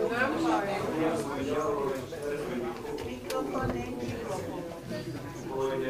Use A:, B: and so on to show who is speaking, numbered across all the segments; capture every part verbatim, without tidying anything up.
A: hogy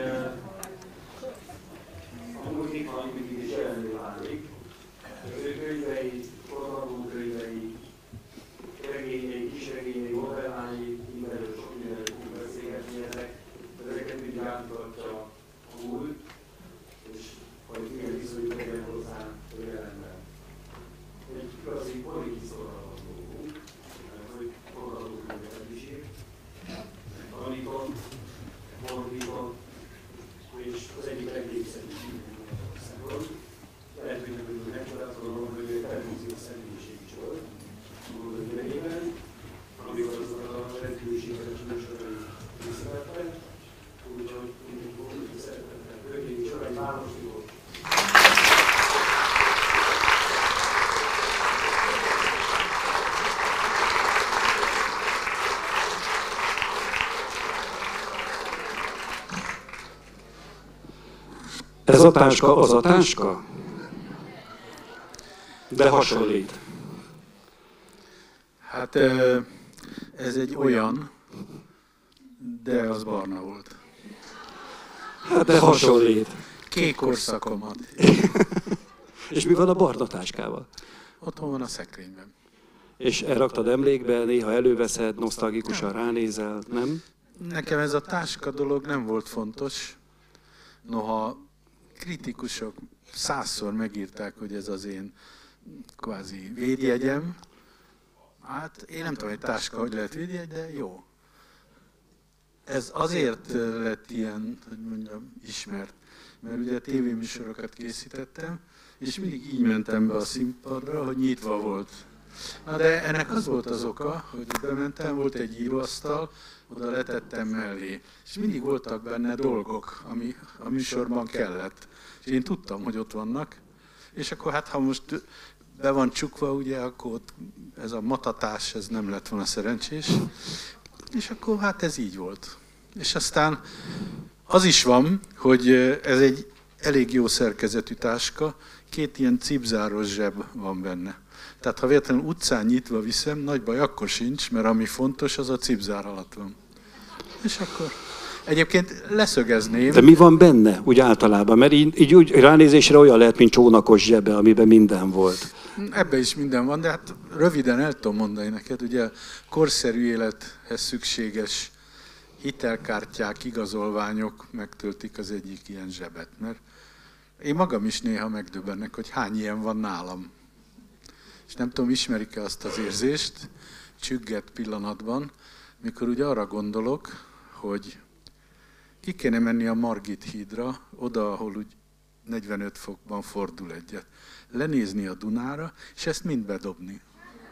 A: amúgy itt van, mindig is jelenlő válik. Az ő könyvei, forradalomkönyvei, regényei, kisregényei, novellái, mindenről sok mindenről tudunk beszélgetni ezek. Ezeket mindig átmutatja a múlt, és hogy igen viszonyít legyen hozzá a jelenben. Egy igazi politiszorral dolgunk, hogy forradalomkönyvet is ír, tanított, fordított, és az egyik legnépszerűbb író Magyarországon. Lehet, hogy nem tudjuk megcsodálkozom, hogy ő televíziós személyiség is volt a múlt idejében, amikor azokat a rendkívül sikeres műsorai készítettek, úgyhogy mindenki szeretettel Kőkéti Csorai Városi volt.
B: Ez a táska az a táska? De hasonlít.
C: Hát ez egy olyan, de az barna volt.
B: Hát de hasonlít.
C: Kék korszakomat.
B: És mi van a barna táskával?
C: Otthon van a szekrényben.
B: És elraktad emlékbe, néha előveszed, nosztalgikusan ránézel, nem?
C: Nekem ez a táska dolog nem volt fontos. Noha kritikusok százszor megírták, hogy ez az én kvázi védjegyem. Hát én nem tudom, egy táska hogy lehet védjegy, de jó. Ez azért lett ilyen, hogy mondjam, ismert. Mert ugye tévéműsorokat készítettem, és mindig így mentem be a színpadra, hogy nyitva volt. Na de ennek az volt az oka, hogy bementem, volt egy íróasztal, oda letettem mellé. És mindig voltak benne dolgok, ami a műsorban kellett. És én tudtam, hogy ott vannak. És akkor hát, ha most be van csukva, ugye, akkor ott ez a matatás, ez nem lett volna szerencsés. És akkor hát ez így volt. És aztán az is van, hogy ez egy elég jó szerkezetű táska, két ilyen cipzáros zseb van benne. Tehát ha véletlenül utcán nyitva viszem, nagy baj akkor sincs, mert ami fontos, az a cipzár alatt van. És akkor egyébként leszögezném.
B: De mi van benne úgy általában? Mert így, így úgy ránézésre olyan lehet, mint csónakos zsebe, amiben minden volt.
C: Ebben is minden van, de hát röviden el tudom mondani neked, ugye korszerű élethez szükséges hitelkártyák, igazolványok megtöltik az egyik ilyen zsebet. Mert én magam is néha megdöbbennek, hogy hány ilyen van nálam. És nem tudom, ismerik-e azt az érzést, csügget pillanatban, mikor ugye arra gondolok, hogy ki kéne menni a Margit hídra, oda, ahol úgy negyvenöt fokban fordul egyet, lenézni a Dunára, és ezt mind bedobni.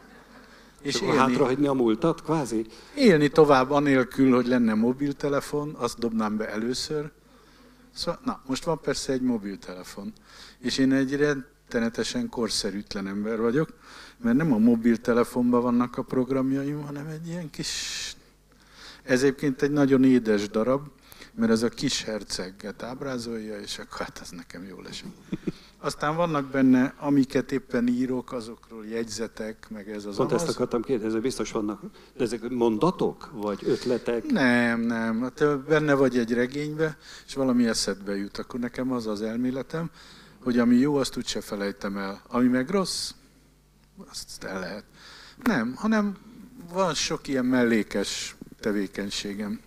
B: És élni, hátrahagyni a múltat, kvázi?
C: Élni tovább anélkül, hogy lenne mobiltelefon, azt dobnám be először. Szóval, na, most van persze egy mobiltelefon, és én egy rettenetesen korszerűtlen ember vagyok, mert nem a mobiltelefonban vannak a programjaim, hanem egy ilyen kis... Ez egyébként egy nagyon édes darab, mert ez a kis herceget ábrázolja, és akkor hát ez nekem jól esik. Aztán vannak benne, amiket éppen írok, azokról jegyzetek, meg ez az
B: Pont
C: amaz.
B: ezt akartam kérdezni, biztos vannak. De ezek mondatok, vagy ötletek?
C: Nem, nem. Hát benne vagy egy regénybe, és valami eszedbe jut. Akkor nekem az az elméletem, hogy ami jó, azt úgyse felejtem el. Ami meg rossz, azt el lehet. Nem, hanem van sok ilyen mellékes tevékenységem.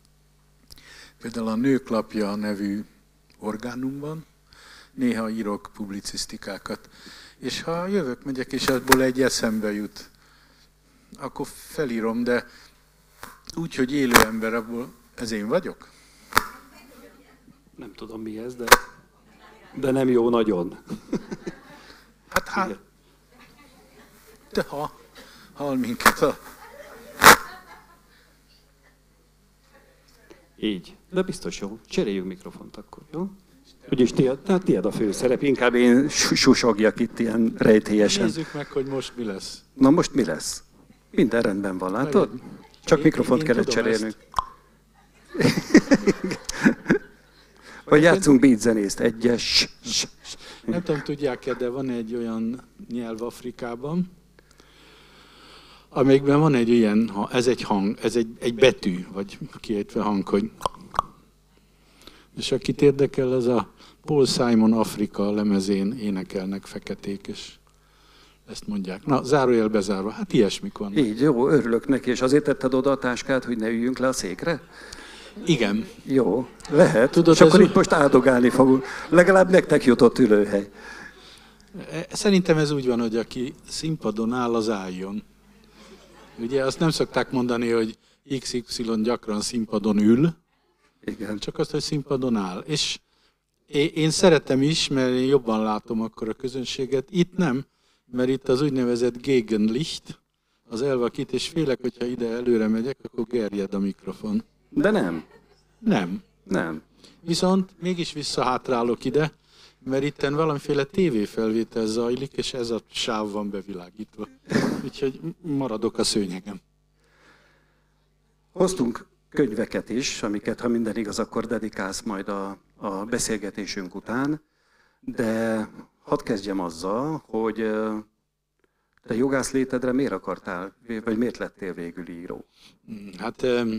C: Például a Nőklapja nevű orgánumban néha írok publicisztikákat. És ha jövök, megyek, és abból egy eszembe jut, akkor felírom, de úgy, hogy élő ember, abból ez én vagyok?
B: Nem tudom mi ez, de, de nem jó nagyon.
C: Hát hát, de ha hall minket a...
B: Így. De biztos jó. Cseréljünk mikrofont akkor, jó? Úgyis tiéd, tehát tiéd a főszerep, inkább én susogjak itt ilyen rejtélyesen.
C: Nézzük meg, hogy most mi lesz.
B: Na most mi lesz? Minden rendben van, látod? Csak én, mikrofont én kellett cserélnünk. Vagy játszunk beatzenészt, egyes.
C: Nem tudom, tudják-e, de van egy olyan nyelv Afrikában, amelyikben van egy ilyen, ha ez egy hang, ez egy, egy betű, vagy kiejtve hang, hogy... És akit érdekel, az a Paul Simon Afrika lemezén énekelnek feketék, és ezt mondják. Na, zárójel bezárva, hát ilyesmik vannak.
B: Így, jó, örülök neki, és azért tetted oda a táskát, hogy ne üljünk le a székre?
C: Igen.
B: Jó, lehet.
C: Tudod,
B: és akkor
C: ez
B: itt most áldogálni fogunk. Legalább nektek jutott ülőhely.
C: Szerintem ez úgy van, hogy aki színpadon áll, az álljon. Ugye azt nem szokták mondani, hogy iksz ipszilon gyakran színpadon ül,
B: Igen.
C: csak azt, hogy színpadon áll. És én szeretem is, mert én jobban látom akkor a közönséget. Itt nem, mert itt az úgynevezett Gegenlicht, az elvakít, és félek, hogyha ide előre megyek, akkor gerjed a mikrofon.
B: De nem.
C: Nem.
B: Nem.
C: Viszont mégis visszahátrálok ide, mert itten valamiféle tévéfelvétel zajlik, és ez a sáv van bevilágítva. Úgyhogy maradok a szőnyegem.
B: Hoztunk könyveket is, amiket, ha minden igaz, akkor dedikálsz majd a, a beszélgetésünk után, de hadd kezdjem azzal, hogy te jogász létedre miért akartál, vagy miért lettél végül író?
C: Hát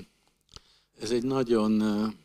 C: ez egy nagyon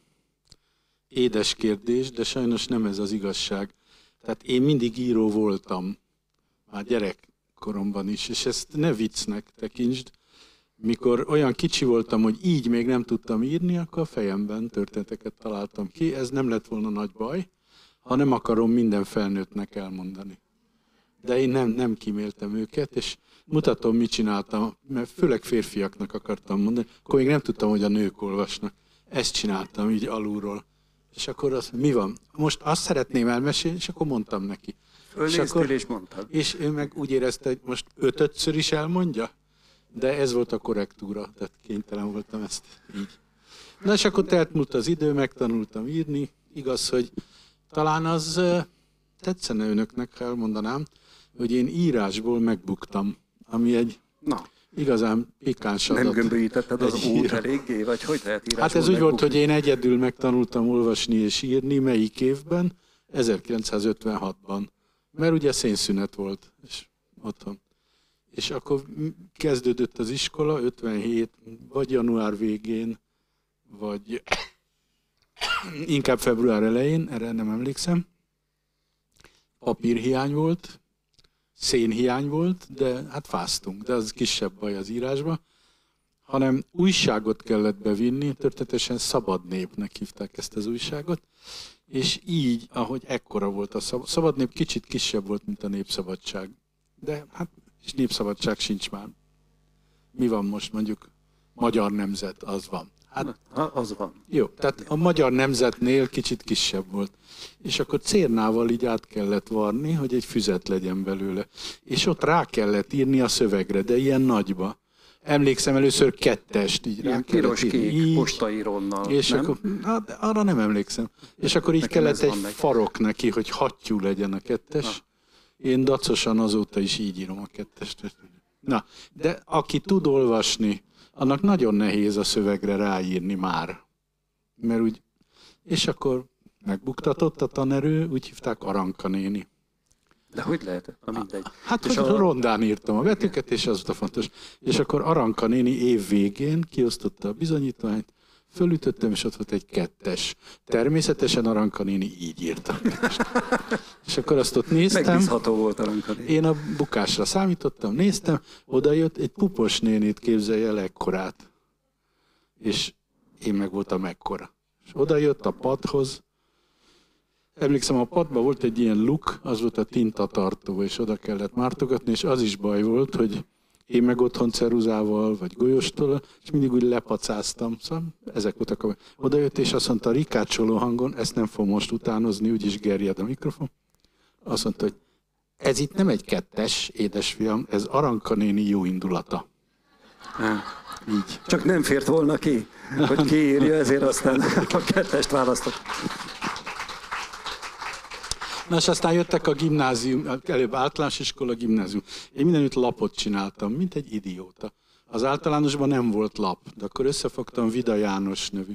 C: édes kérdés, de sajnos nem ez az igazság. Tehát én mindig író voltam, már gyerekkoromban is, és ezt ne viccnek tekintsd. Mikor olyan kicsi voltam, hogy így még nem tudtam írni, akkor a fejemben történeteket találtam ki. Ez nem lett volna nagy baj, ha nem akarom minden felnőttnek elmondani. De én nem, nem kíméltem őket, és mutatom, mit csináltam, mert főleg férfiaknak akartam mondani. Akkor még nem tudtam, hogy a nők olvasnak. Ezt csináltam így alulról. És akkor az, mi van? Most azt szeretném elmesélni, és akkor mondtam neki.
B: Fölnéztél és, akkor, és mondtad.
C: És ő meg úgy érezte, hogy most ötödször is elmondja, de ez volt a korrektúra, tehát kénytelen voltam ezt így. Na és akkor telt múlt az idő, megtanultam írni. Igaz, hogy talán az tetszene önöknek, ha elmondanám, hogy én írásból megbuktam, ami egy
B: Na.
C: igazán pikáns adat.
B: Nem gömbölyítetted az út eléggé, vagy hogy lehet írásból
C: Hát ez úgy
B: megbukni?
C: volt, hogy én egyedül megtanultam olvasni és írni, melyik évben? ezerkilencszázötvenhatban. Mert ugye szénszünet volt, és otthon. És akkor kezdődött az iskola, ötvenhét, vagy január végén, vagy inkább február elején, erre nem emlékszem. Papírhiány volt, szénhiány volt, de hát fáztunk, de az kisebb baj az írásba, hanem újságot kellett bevinni, történetesen Szabad Népnek hívták ezt az újságot, és így, ahogy ekkora volt a Szabad, Szabad Nép, kicsit kisebb volt, mint a Népszabadság, de hát és Népszabadság sincs már. Mi van most mondjuk? Magyar Nemzet, az van. Hát,
B: ha, az van.
C: Jó, tehát a Magyar Nemzetnél kicsit kisebb volt. És akkor cérnával így át kellett varni, hogy egy füzet legyen belőle. És ott rá kellett írni a szövegre, de ilyen nagyba. Emlékszem először kettest, így rá
B: piros-kék postaíronnal,
C: és
B: nem?
C: Akkor, hát, arra nem emlékszem. És akkor így
B: Nekem
C: kellett egy
B: meg.
C: farok neki, hogy hattyú legyen a kettes. Na. Én dacosan azóta is így írom a kettest. Na, de aki tud olvasni, annak nagyon nehéz a szövegre ráírni már. Mert úgy, és akkor megbuktatott a tanerő, úgy hívták Aranka néni.
B: De hogy lehet? Na mindegy.
C: Hát,
B: és
C: hogy
B: a...
C: rondán írtam a betűket, és az volt a fontos. És akkor Aranka néni év végén kiosztotta a bizonyítványt, fölütöttem, és ott volt egy kettes. Természetesen Aranka néni így írta. És akkor azt ott néztem.
B: Megbízható volt Aranka néni.
C: Én a bukásra számítottam, néztem, oda jött egy pupos nénit, képzelje el ekkorát. És én meg voltam ekkora. És oda jött a padhoz. Emlékszem, a padban volt egy ilyen luk, az volt a tintatartó, és oda kellett mártogatni, és az is baj volt, hogy én meg otthon ceruzával, vagy golyóstól, és mindig úgy lepacáztam. Szóval ezek voltak a... Oda jött, és azt mondta rikácsoló hangon, ezt nem fogom most utánozni, úgyis gerjed a mikrofon. Azt mondta, hogy ez itt nem egy kettes, édesfiam, ez Aranka néni jó indulata.
B: Így. Csak nem fért volna ki, hogy kiírja, ezért aztán a kettest választott.
C: Na, és aztán jöttek a gimnázium, előbb általános iskola, gimnázium. Én mindenütt lapot csináltam, mint egy idióta. Az általánosban nem volt lap, de akkor összefogtam Vida János nevű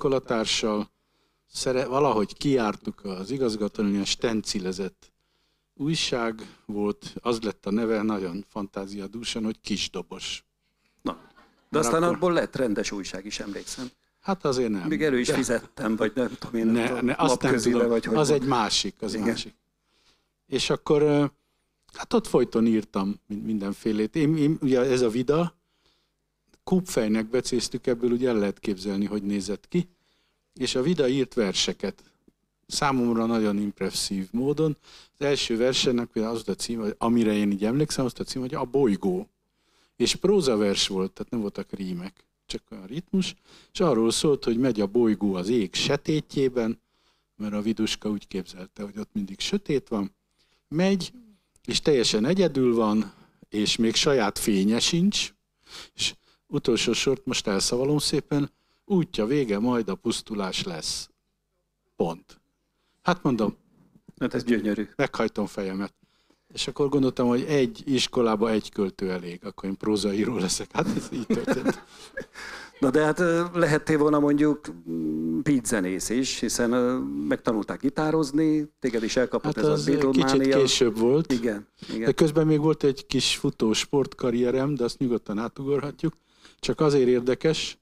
C: iskolatársal, szere, valahogy kijártuk az igazgatónőn, ilyen stencilezett újság volt, az lett a neve, nagyon fantáziadúsan, hogy Kisdobos.
B: Na, de
C: Mert
B: aztán
C: akkor...
B: abból lett rendes újság is, emlékszem.
C: Hát azért nem.
B: Még elő is
C: de...
B: fizettem, vagy nem tudom én.
C: Ne, ne, azt nem tudom,
B: vagy hogy
C: az
B: volt.
C: egy másik, az
B: Igen.
C: másik. És akkor, hát ott folyton írtam mindenfélét. Én, én, ugye ez a Vida, kúpfejnek becéztük, ebből ugye el lehet képzelni, hogy nézett ki. És a Vida írt verseket. Számomra nagyon impresszív módon. Az első versennek az a cím, amire én így emlékszem, az a cím, hogy A bolygó. És prózavers volt, tehát nem voltak rímek, csak a ritmus, és arról szólt, hogy megy a bolygó az ég sötétjében, mert a Viduska úgy képzelte, hogy ott mindig sötét van, megy, és teljesen egyedül van, és még saját fénye sincs, és utolsó sort most elszavalom szépen, útja vége, majd a pusztulás lesz. Pont. Hát mondom,
B: Hát ez gyönyörű.
C: meghajtom fejemet. És akkor gondoltam, hogy egy iskolába egy költő elég, akkor én prózaíró leszek. Hát ez így történt.
B: Na de hát lehettél volna mondjuk beatzenész is, hiszen megtanulták gitározni, téged is elkapott
C: Hát
B: ez
C: az
B: a Beatlemania.
C: kicsit később volt.
B: Igen, igen.
C: De közben még volt egy kis futó sportkarrierem, de azt nyugodtan átugorhatjuk. Csak azért érdekes,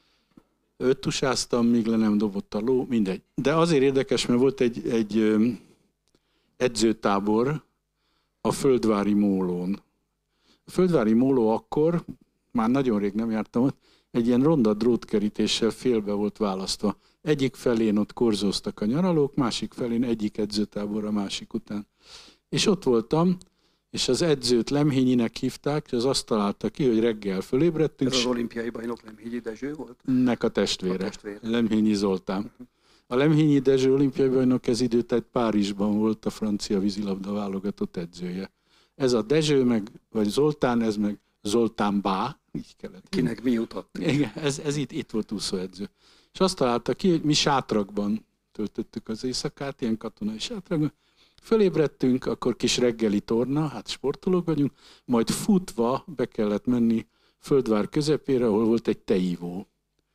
C: öttusáztam, míg le nem dobott a ló, mindegy. De azért érdekes, mert volt egy, egy edzőtábor a Földvári Mólón. A Földvári Móló akkor, már nagyon rég nem jártam ott, egy ilyen ronda drótkerítéssel félbe volt választva. Egyik felén ott korzóztak a nyaralók, másik felén egyik edzőtábor a másik után. És ott voltam, és az edzőt Lemhényinek hívták, és az azt találta ki, hogy reggel fölébredtünk.
B: Ez az olimpiai bajnok Lemhényi Dezső volt?
C: Nek a testvére,
B: A testvére.
C: Lemhényi Zoltán. A Lemhényi Dezső olimpiai bajnok ez időt egy Párizsban volt a francia vízilabda válogatott edzője. Ez a Dezső meg, vagy Zoltán, ez meg Zoltán Bá, így kellett.
B: Kinek mi jutott?
C: Igen, ez, ez itt, itt volt úszóedző. És azt találta ki, hogy mi sátrakban töltöttük az éjszakát, ilyen katonai sátrakban. Fölébredtünk, akkor kis reggeli torna, hát sportolók vagyunk, majd futva be kellett menni Földvár közepére, ahol volt egy teívó.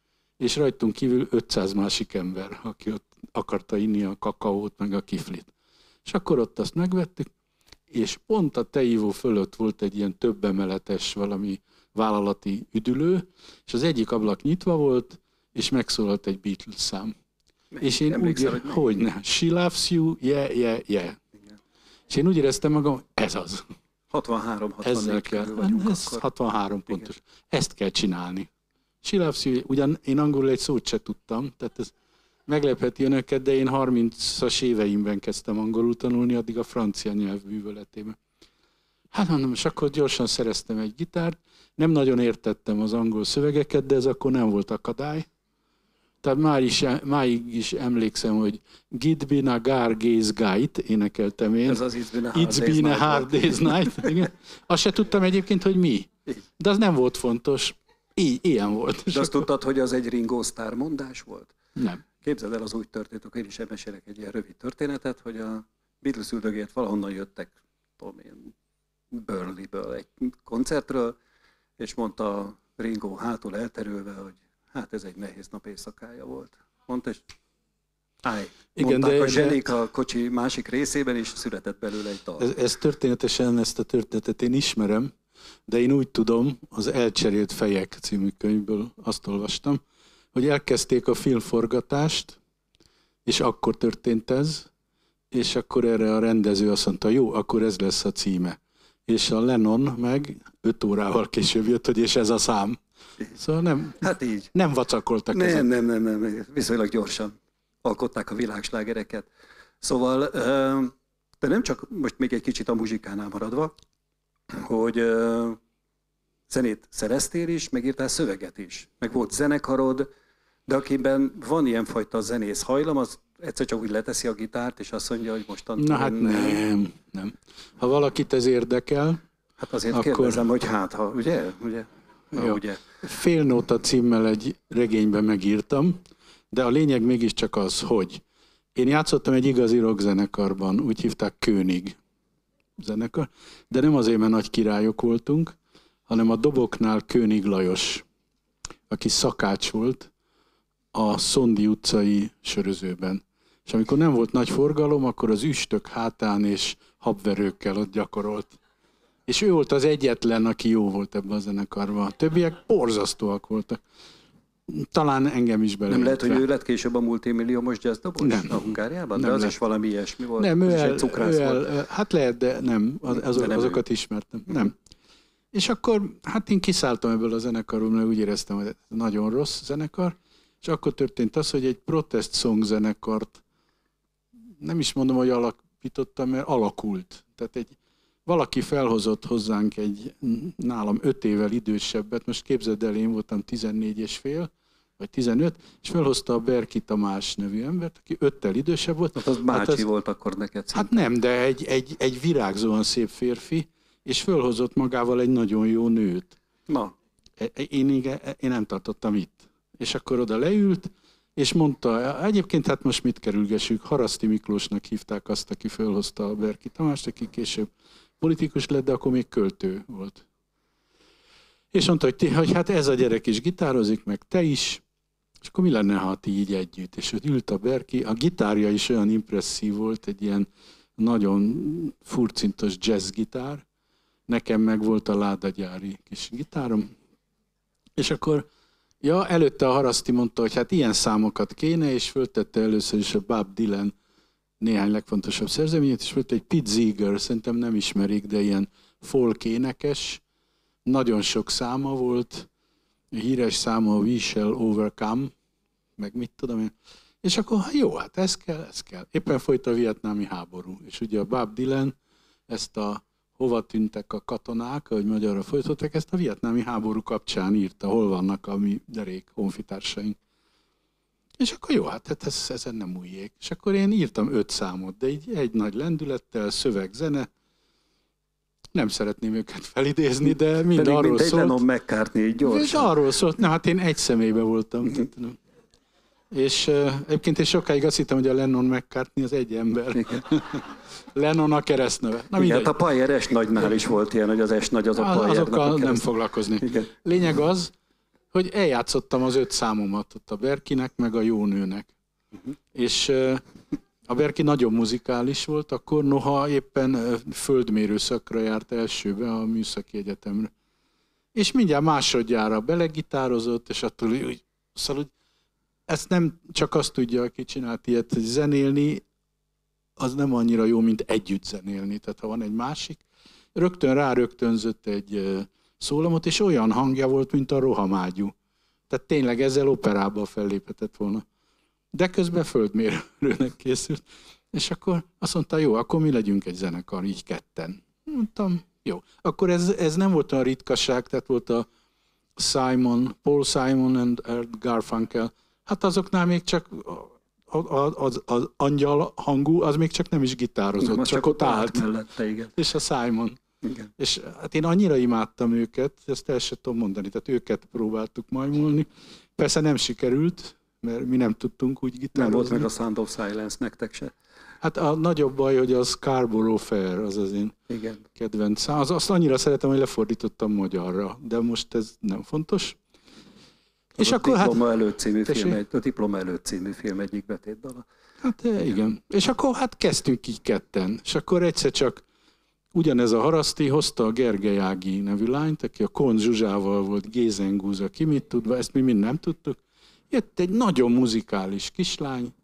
C: És rajtunk kívül ötszáz másik ember, aki ott akarta inni a kakaót, meg a kiflit. És akkor ott azt megvettük, és pont a teívó fölött volt egy ilyen több emeletes valami vállalati üdülő, és az egyik ablak nyitva volt, és megszólalt egy Beatles szám.
B: Melyik?
C: És én úgy,
B: hogy
C: hogy ne, She loves you, yeah, yeah, yeah.
B: Igen.
C: És én úgy éreztem magam, ez az.
B: hatvanhárom
C: Ezzel
B: hatvannégy
C: kell.
B: körül vagyunk
C: Ez
B: akkor.
C: hatvanhárom pontos. Igen. Ezt kell csinálni. She loves you, ugyan én angolul egy szót se tudtam, tehát ez meglepheti önöket, de én harmincas éveimben kezdtem angolul tanulni, addig a francia nyelv bűvöletében. Hát mondom, és akkor gyorsan szereztem egy gitárt, nem nagyon értettem az angol szövegeket, de ez akkor nem volt akadály. Tehát már is, máig is emlékszem, hogy Gid bin a gar gaze guide, énekeltem én.
B: Ez az It's been a hard
C: It's
B: day's
C: been a
B: night
C: hard
B: volt.
C: day's night. Igen. Azt se tudtam egyébként, hogy mi. De az nem volt fontos. Így, ilyen volt.
B: De azt tudtad, hogy az egy Ringo Starr mondás volt?
C: Nem.
B: Képzeld el, az úgy történt, akkor én is elmesélek egy ilyen rövid történetet, hogy a Beatles üldögélt valahonnan jöttek, tudom én, Burnleyből egy koncertről, és mondta Ringo hátul elterülve, hogy hát ez egy nehéz nap éjszakája volt. Mondta, és állj.
C: Igen,
B: mondták
C: de-
B: a zsenik a kocsi másik részében, és született belőle egy dal.
C: Ez, ez történetesen, ezt a történetet én ismerem, de én úgy tudom, az Elcserélt fejek című könyvből azt olvastam, hogy elkezdték a filmforgatást, és akkor történt ez, és akkor erre a rendező azt mondta, jó, akkor ez lesz a címe. És a Lennon meg öt órával később jött, hogy és ez a szám. Szóval nem,
B: Hát így.
C: nem vacakoltak
B: Nem,
C: ezek.
B: nem, nem, nem, viszonylag gyorsan alkották a világslágereket. Szóval, ö, de nem csak most még egy kicsit a muzsikánál maradva, hogy ö, zenét szereztél is, megírtál szöveget is, meg volt zenekarod, de akiben van ilyenfajta zenész hajlam, az egyszer csak úgy leteszi a gitárt, és azt mondja, hogy mostantól
C: Na hát
B: én-
C: nem, nem. Ha valakit ez érdekel,
B: Hát azért
C: Akkor-
B: kérdezem, hogy hát ha, ugye? ugye? Na,
C: Jó.
B: ugye?
C: Félnóta címmel egy regényben megírtam, de a lényeg mégiscsak az, hogy én játszottam egy igazi rockzenekarban, úgy hívták König zenekar, de nem azért, mert nagy királyok voltunk, hanem a doboknál König Lajos, aki szakács volt a Szondi utcai sörözőben. És amikor nem volt nagy forgalom, akkor az üstök hátán és habverőkkel ott gyakorolt. És ő volt az egyetlen, aki jó volt ebben a zenekarban. A többiek borzasztóak voltak. Talán engem is beleértve.
B: Nem lehet, hogy ő lett később a multimilliómos jazzdobos
C: nem.
B: a Hungáriában?
C: Nem
B: de az
C: lett.
B: is valami ilyesmi volt.
C: Nem, ő
B: az
C: el,
B: egy cukrász
C: ő el,
B: volt.
C: hát lehet, de nem. Az, az,
B: De nem
C: azokat
B: ő.
C: ismertem. Nem. És akkor, hát én kiszálltam ebből a zenekarról, mert úgy éreztem, hogy ez nagyon rossz zenekar, és akkor történt az, hogy egy protest song zenekart, nem is mondom, hogy alakítottam, mert alakult. Tehát egy, valaki felhozott hozzánk egy nálam öt évvel idősebbet, most képzeld el, én voltam tizennégy és fél, vagy tizenöt, és felhozta a Berki Tamás nevű embert, aki öttel idősebb volt.
B: Hát az bácsi
C: hát az,
B: volt akkor neked.
C: Hát nem, de egy, egy, egy virágzóan szép férfi, és fölhozott magával egy nagyon jó nőt.
B: Na.
C: Én, én, én nem tartottam itt. És akkor oda leült, és mondta, egyébként hát most mit kerülgessük, Haraszti Miklósnak hívták azt, aki fölhozta a Berki Tamást, aki később politikus lett, de akkor még költő volt. És mondta, hogy, ti, hogy hát ez a gyerek is gitározik, meg te is, és akkor mi lenne, ha ti így együtt? És ott ült a Berki, a gitárja is olyan impresszív volt, egy ilyen nagyon furcintos jazzgitár, nekem meg volt a ládagyári kis gitárom, és akkor ja, előtte a Haraszti mondta, hogy hát ilyen számokat kéne, és föltette először is a Bob Dylan néhány legfontosabb szerzeményét, és volt egy Pete Seeger, szerintem nem ismerik, de ilyen folk énekes, nagyon sok száma volt, híres száma a We Shall Overcome, meg mit tudom én. És akkor jó, hát ez kell, ez kell. Éppen folyt a vietnámi háború, és ugye a Bob Dylan ezt a Hova tűntek a katonák, ahogy magyarra folytották, ezt a vietnámi háború kapcsán írta, hol vannak a mi derék honfitársaink. És akkor jó, hát, hát ez, ezen nem újjék. És akkor én írtam öt számot, de így egy nagy lendülettel, szöveg, zene. Nem szeretném őket felidézni, de mind
B: Pedig
C: arról
B: mint egy
C: szólt.
B: Lennon McCartney, így
C: És
B: gyorsan.
C: arról szólt, na hát én egy személyben voltam. És uh, egyébként én sokáig azt hittem, hogy a Lennon McCartney az egy ember.
B: Igen.
C: Lennon a keresztneve. Na,
B: Igen, hát a Pajer S nagynál is volt ilyen, hogy az S nagy az a Pajernak
C: azokkal
B: a
C: nem
B: kereszt.
C: foglalkozni.
B: Igen.
C: Lényeg az, hogy eljátszottam az öt számomat ott a Berkinek, meg a Jónőnek. Uh-huh. És uh, a Berki nagyon muzikális volt, akkor noha éppen uh, földmérő szakra járt elsőbe a Műszaki Egyetemre. És mindjárt másodjára belegitározott, és attól úgy, szóval, hogy ezt nem csak azt tudja, aki csinált ilyet, hogy zenélni, az nem annyira jó, mint együtt zenélni. Tehát ha van egy másik, rögtön rárögtönzött egy uh, szólamot, és olyan hangja volt, mint a rohamágyú. Tehát tényleg ezzel operában felléphetett volna. De közben földmérőnek készült. És akkor azt mondta, jó, akkor mi legyünk egy zenekar, így ketten. Mondtam, jó. Akkor ez, ez nem volt olyan ritkaság, tehát volt a Simon, Paul Simon and Art Garfunkel. Hát azoknál még csak az, az, az angyal hangú, az még csak nem is gitározott,
B: Nem,
C: csak, csak ott állt.
B: Mellette, igen.
C: És a Simon.
B: Igen.
C: És hát én annyira imádtam őket, ezt el sem tudom mondani, tehát őket próbáltuk majmolni. Persze nem sikerült, mert mi nem tudtunk úgy gitározni.
B: Nem volt meg a Sound of Silence nektek se.
C: Hát a nagyobb baj, hogy a Scarborough Fair, az az én
B: Igen.
C: kedvencem. Az, azt annyira szeretem, hogy lefordítottam magyarra, de most ez nem fontos.
B: Az
C: És
B: a
C: akkor hát...
B: Diploma előtt című
C: Tessék?
B: film, egy, a Diploma előtt című film egyik betétdala.
C: Hát igen. igen. És akkor hát kezdtünk így ketten. És akkor egyszer csak ugyanez a Haraszti hozta a Gergely Ági nevű lányt, aki a Kohn Zsuzsával volt Gézengúza, ki mit tudva, ezt mi mind nem tudtuk. Jött egy nagyon muzikális kislány,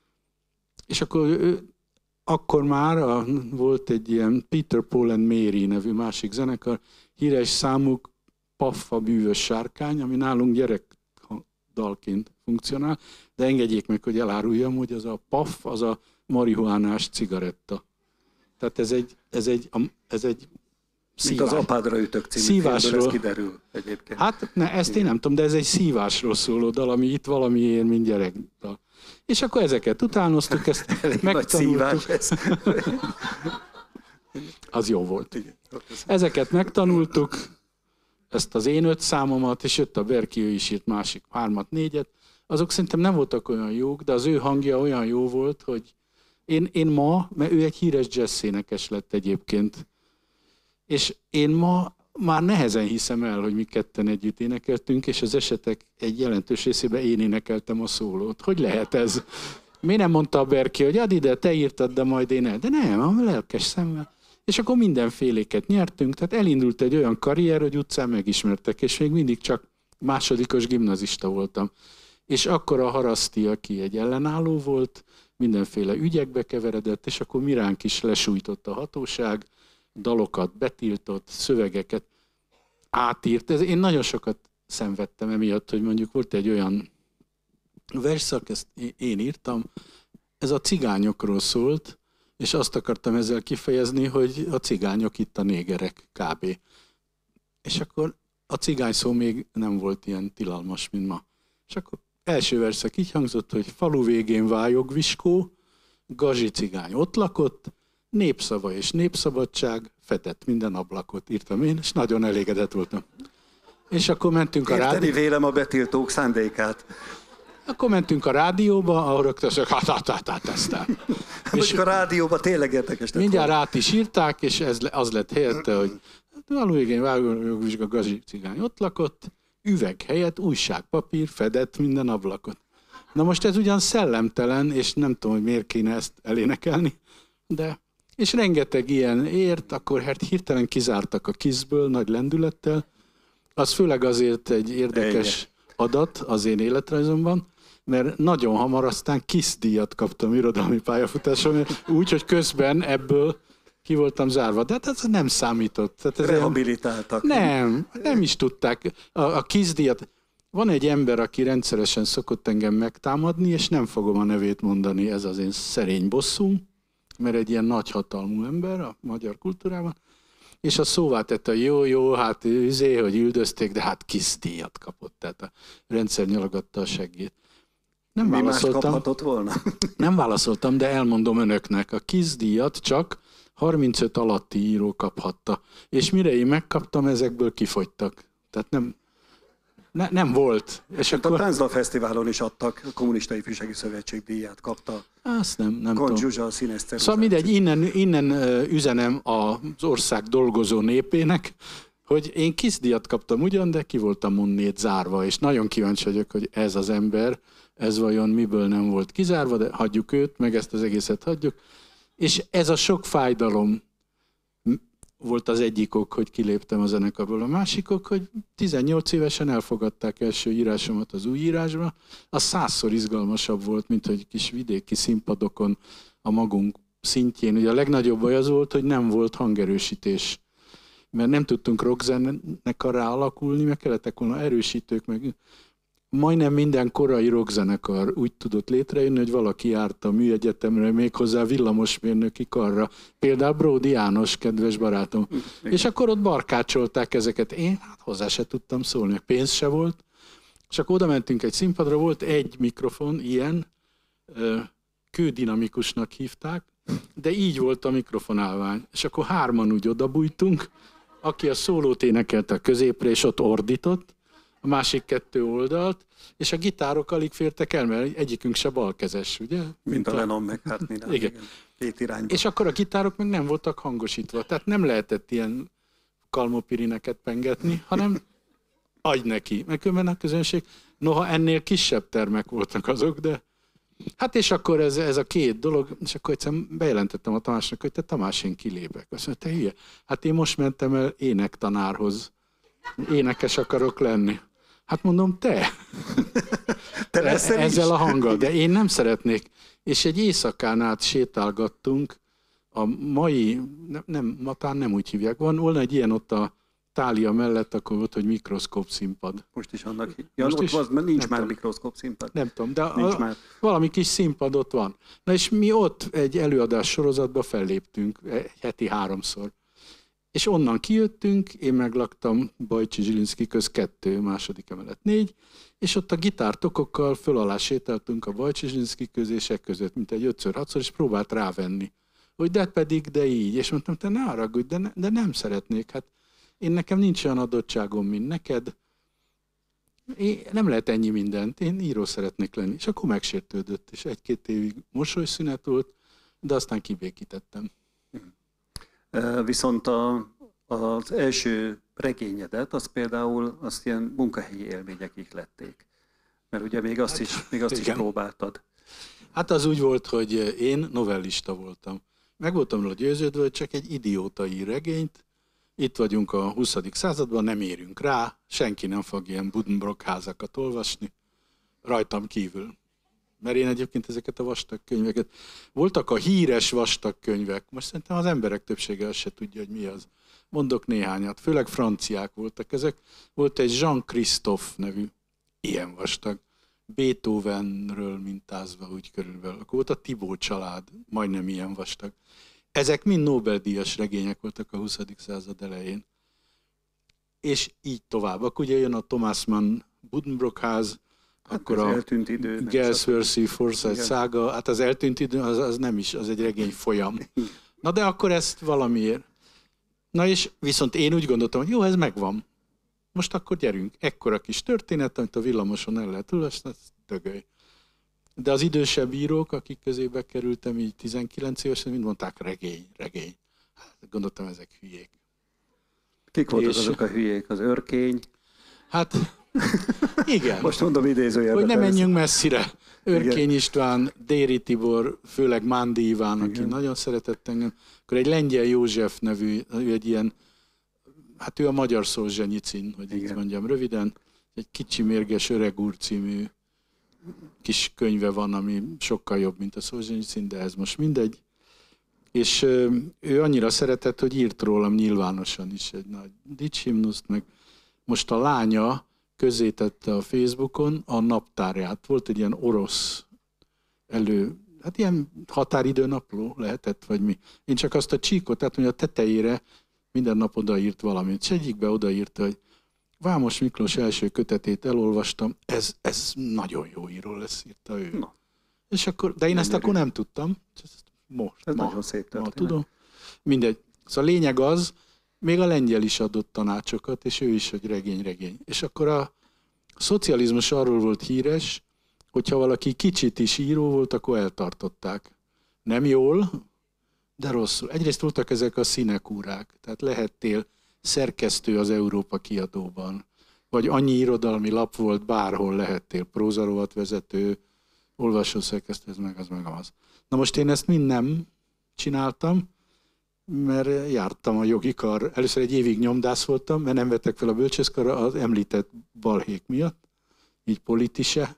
C: és akkor, ő, akkor már a, volt egy ilyen Peter, Paul and Mary nevű másik zenekar, híres számuk Paffa bűvös sárkány, ami nálunk gyerekdalként funkcionál, de engedjék meg, hogy eláruljam, hogy az a Paff, az a marihuánás cigaretta. Tehát ez egy, ez egy, ez egy
B: Mint az Apádra ütök című filmből, ez kiderül egyébként.
C: Hát ne, ezt én nem tudom, de ez egy szívásról szóló dal, ami itt valamiért, mint gyerekdal. És akkor ezeket utánoztuk, ezt megtanultuk.
B: Ez.
C: Az jó volt. Ezeket megtanultuk, ezt az én öt számomat, és jött a Berki, ő is írt másik hármat, négyet. Azok szerintem nem voltak olyan jók, de az ő hangja olyan jó volt, hogy én, én ma, mert ő egy híres jazz-énekes lett egyébként, és én ma már nehezen hiszem el, hogy mi ketten együtt énekeltünk, és az esetek egy jelentős részében én énekeltem a szólót. Hogy lehet ez? Miért nem mondta a Berki, hogy add ide, te írtad, de majd én el. De nem, a lelkes szemmel. És akkor mindenféléket nyertünk, tehát elindult egy olyan karrier, hogy utcán megismertek, és még mindig csak másodikos gimnazista voltam. És akkor a Haraszti, aki egy ellenálló volt, mindenféle ügyekbe keveredett, és akkor miránk is lesújtott a hatóság, dalokat betiltott, szövegeket átírt. Ez, én nagyon sokat szenvedtem emiatt, hogy mondjuk volt egy olyan versszak, ezt én írtam, ez a cigányokról szólt, és azt akartam ezzel kifejezni, hogy a cigányok itt a négerek kb. És akkor a cigány szó még nem volt ilyen tilalmas, mint ma. És akkor első verszak így hangzott, hogy falu végén vályog viskó, gazsi cigány ott lakott, népszava és népszabadság, fedett minden ablakot, írtam én, és nagyon elégedett voltam. És akkor mentünk a rádióba.
B: Érteni vélem a betiltók szándékát.
C: Akkor mentünk a rádióba, ahol rögtön azt hát, hát, hát, hát, aztán.
B: És a rádióban tényleg érdekes.
C: Mindjárt át is írták, és ez, az lett helyette, hogy való végén vágóvizsga gazsi cigány ott lakott, üveg helyett újságpapír fedett minden ablakot. Na most ez ugyan szellemtelen, és nem tudom, hogy miért kéne ezt elénekelni, de és rengeteg ilyen ért, akkor hát hirtelen kizártak a KISZ-ből nagy lendülettel. Az főleg azért egy érdekes adat az én életrajzomban, mert nagyon hamar aztán KISZ-díjat kaptam irodalmi pályafutásomért, úgy, hogy közben ebből ki voltam zárva. De hát ez nem számított. Tehát ez
B: rehabilitáltak.
C: Nem, nem is tudták. A, a KISZ-díjat. Van egy ember, aki rendszeresen szokott engem megtámadni, és nem fogom a nevét mondani, ez az én szerény bosszúm, mert egy ilyen nagyhatalmú ember a magyar kultúrában, és a szóvá tette, jó, jó, hát üzé, hogy üldözték, de hát KISZ-díjat kapott, tehát a rendszer nyalogatta a seggét. Nem
B: Mi
C: válaszoltam,
B: más kaphatott volna?
C: Nem válaszoltam, de elmondom önöknek, a KISZ-díjat csak harmincöt alatti író kaphatta, és mire én megkaptam, ezekből kifogytak. Tehát nem, ne, nem volt. És
B: hát
C: akkor...
B: A Táncdal Fesztiválon is adtak, a Kommunista Ifjúsági Szövetség díját kapta.
C: Azt nem, nem
B: Kont
C: tudom.
B: Zsuzsa, színes ceruzát.
C: Szóval mindegy, innen, innen üzenem az ország dolgozó népének, hogy én KISZ-díjat kaptam ugyan, de ki voltam onnét zárva, és nagyon kíváncsi vagyok, hogy ez az ember, ez vajon miből nem volt kizárva, de hagyjuk őt, meg ezt az egészet hagyjuk. És ez a sok fájdalom volt az egyik ok, hogy kiléptem a zenekarból. A másik ok, hogy tizennyolc évesen elfogadták első írásomat az új írásba. Az százszor izgalmasabb volt, mint hogy kis vidéki színpadokon a magunk szintjén. Ugye a legnagyobb baj az volt, hogy nem volt hangerősítés. Mert nem tudtunk rockzenekarrá alakulni, meg kellettek volna erősítők, meg majdnem minden korai rockzenekar úgy tudott létrejönni, hogy valaki járt a műegyetemre, méghozzá villamosmérnöki karra. Például Bródi János, kedves barátom. Igen. És akkor ott barkácsolták ezeket. Én hát hozzá se tudtam szólni, pénz se volt. És akkor oda mentünk egy színpadra, volt egy mikrofon, ilyen, kődinamikusnak hívták, de így volt a mikrofonálvány. És akkor hárman úgy odabújtunk, aki a szólót énekelte a középre, és ott ordított, a másik kettő oldalt, és a gitárok alig fértek el, mert egyikünk se balkezes, ugye?
B: Mint,
C: Mint
B: a
C: a
B: Lennon meg hát minden.
C: Igen.
B: Igen. Két irányban.
C: És akkor a gitárok meg nem voltak hangosítva, tehát nem lehetett ilyen kalmopirineket pengetni, hanem adj neki. Mert különben a közönség, noha ennél kisebb termek voltak azok, de hát és akkor ez, ez a két dolog, és akkor egyszerűen bejelentettem a Tamásnak, hogy te Tamás, én kilépek. Azt mondta, te hülye, hát én most mentem el énektanárhoz. Énekes akarok lenni. Hát mondom, te.
B: Te leszel
C: ezzel
B: is?
C: a hanggal, de én nem szeretnék. És egy éjszakán át sétálgattunk, a mai, nem, nem matán nem úgy hívják, van, volna egy ilyen ott a Tália mellett, akkor volt, hogy mikroszkóp színpad.
B: Most is annak. Ja,
C: Most
B: ott
C: is?
B: van, mert nincs
C: Nem
B: már
C: tudom.
B: mikroszkóp színpad.
C: Nem tudom, de
B: Nincs
C: a,
B: már.
C: valami kis színpad ott van. Na és mi ott egy előadás sorozatba felléptünk, egy heti háromszor. És onnan kijöttünk, én meglaktam Bajcsi Zsilinszky köz kettő, második emelet négy, és ott a gitártokokkal föl alá sétáltunk a Bajcsi Zsilinszky közések között, mint egy ötször, hatszor, és próbált rávenni. Hogy de pedig, de így. És mondtam, te ne haragudj, de, ne, de nem szeretnék. Hát én nekem nincs olyan adottságom, mint neked. Én, nem lehet ennyi mindent, én író szeretnék lenni. És akkor megsértődött, és egy-két évig mosolyszünet volt, de aztán kibékítettem.
B: Viszont a, az első regényedet, az például azt ilyen munkahelyi élmények ihlették. Mert ugye még azt is, még azt is próbáltad.
C: Hát az úgy volt, hogy én novellista voltam. Meg voltam róla győződve, hogy csak egy idióta ír regényt. Itt vagyunk a huszadik században, nem érünk rá, senki nem fog ilyen Buddenbrock házakat olvasni, rajtam kívül. Mert én egyébként ezeket a vastag könyveket... Voltak a híres vastag könyvek, most szerintem az emberek többsége azt se tudja, hogy mi az. Mondok néhányat, főleg franciák voltak ezek. Volt egy Jean-Christophe nevű, ilyen vastag, Beethovenről mintázva úgy körülbelül. Akkor volt a Thibaut család, majdnem ilyen vastag. Ezek mind Nobel-díjas regények voltak a huszadik század elején. És így tovább. Akkor ugye jön a Thomas Mann Buddenbrock ház, hát akkor a
B: eltűnt idő,
C: Galsworthy Forsyth szága, hát az eltűnt idő, az, az nem is, az egy regény folyam. Na de akkor ezt valamiért. Na és viszont én úgy gondoltam, hogy jó, ez megvan. Most akkor gyerünk. Ekkora kis történet, amit a villamoson el lehet olvasni, ez dögölj. De az idősebb írók, akik közé bekerültem, így tizenkilenc évesen, mind mondták regény, regény. Hát gondoltam, ezek hülyék.
B: Kik voltak
C: És...
B: azok a hülyék? Az Örkény?
C: Hát igen.
B: Most mondom idézőjelben.
C: Hogy ne
B: persze.
C: menjünk messzire. Örkény István, Déri Tibor, főleg Mándi Iván, aki igen. nagyon szeretett engem. Akkor egy Lengyel József nevű, egy ilyen, hát ő a magyar Szolzsenyicin, hogy igen. így mondjam röviden, egy kicsi mérges öreg úr című kis könyve van, ami sokkal jobb, mint a Szolzsenyicin, de ez most mindegy. És ő annyira szeretett, hogy írt rólam nyilvánosan is egy nagy dicshimnuszt, meg most a lánya közzétette a Facebookon a naptárját. Volt egy ilyen orosz elő, hát ilyen határidőnapló lehetett, vagy mi. Én csak azt a csíkot, tehát hogy a tetejére minden nap odaírt valamit. És egyikbe odaírta, hogy Vámos Miklós első kötetét elolvastam, ez, ez nagyon jó író lesz, írta ő. Na. És akkor, de én ezt akkor nem tudtam. Most,
B: ez
C: ma,
B: nagyon szép történet.
C: Ma tudom. Mindegy. Szóval a lényeg az, még a lengyel is adott tanácsokat, és ő is, hogy regény, regény. És akkor a szocializmus arról volt híres, hogyha valaki kicsit is író volt, akkor eltartották. Nem jól, de rosszul. Egyrészt voltak ezek a szinekúrák, tehát lehettél szerkesztő az Európa kiadóban, vagy annyi irodalmi lap volt, bárhol lehettél, prózarovatvezető, olvasószerkesztő, ez meg az, meg az. Na most én ezt mind nem csináltam, mert jártam a jogi kar. Először egy évig nyomdász voltam, mert nem vettek fel a bölcsészkarra az említett balhék miatt, így politise.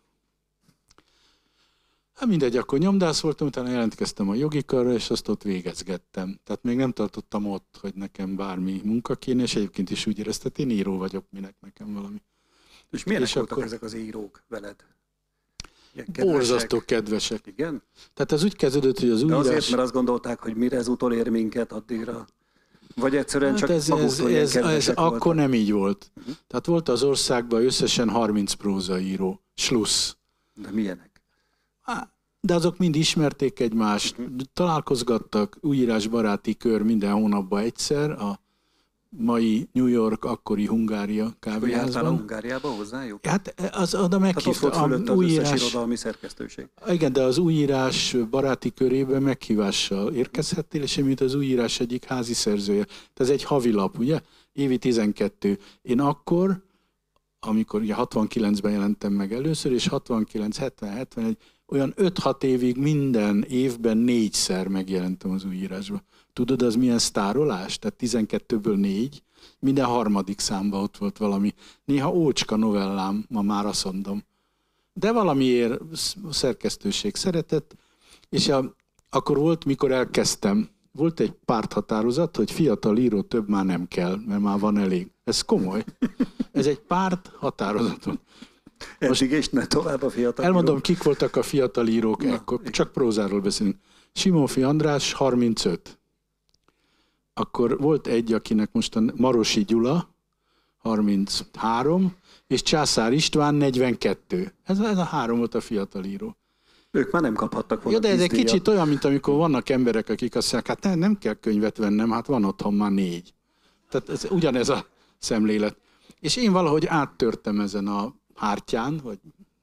C: Hát mindegy, akkor nyomdász voltam, utána jelentkeztem a jogi karra, és azt ott végezgettem. Tehát még nem tartottam ott, hogy nekem bármi munka kéne, és egyébként is úgy éreztem, én író vagyok, minek nekem valami.
B: És milyenek
C: és
B: voltak
C: akkor...
B: ezek az írók veled?
C: Borzasztó kedvesek.
B: Igen?
C: Tehát ez úgy kezdődött, hogy az
B: de
C: újírás...
B: azért, mert azt gondolták, hogy mire ez utolér minket addigra? Vagy egyszerűen hát csak
C: ez, ez, ez, ez akkor nem így volt. Uh-huh. Tehát volt az országban összesen harminc prózaíró. Schluss.
B: De milyenek?
C: De azok mind ismerték egymást, uh-huh. találkozgattak, újírásbaráti kör minden hónapban egyszer, a mai New York, akkori Hungária kávéházban.
B: Jártál a Hungáriába hozzájuk?
C: Hát az oda meghívta
B: a az
C: újírás...
B: összes irodalmi szerkesztőség.
C: Igen, de az újírás baráti körében meghívással érkezhettél, és én mint az újírás egyik házi szerzője. Ez egy havilap, ugye? Évi tizenkettő. Én akkor, amikor ugye hatvankilencben jelentem meg először, és hatvankilenc, hetven, hetvenegy, olyan öt-hat évig minden évben négyszer megjelentem az újírásba. Tudod, az milyen sztárolás? Tehát tizenkettőből négy, minden harmadik számban ott volt valami. Néha ócska novellám, ma már azt mondom. De valamiért a szerkesztőség szeretett, és a, akkor volt, mikor elkezdtem, volt egy párthatározat, hogy fiatal író több már nem kell, mert már van elég. Ez komoly. Ez egy párt határozaton.
B: Most és ne tovább a fiatal
C: elmondom,
B: írók.
C: kik voltak a fiatal írók Na, ekkor. Csak prózáról beszélünk. Simonfi András, harmincöt. Akkor volt egy, akinek most a Marosi Gyula, harminchárom, és Császár István, negyvenkettő. Ez, ez a három volt a fiatal író.
B: Ők már nem kaphattak volna.
C: Ja, de ez egy kicsit olyan, mint amikor vannak emberek, akik azt mondják, hát nem, nem kell könyvet vennem, hát van otthon már négy. Tehát ez ugyanez a szemlélet. És én valahogy áttörtem ezen a hártyán, vagy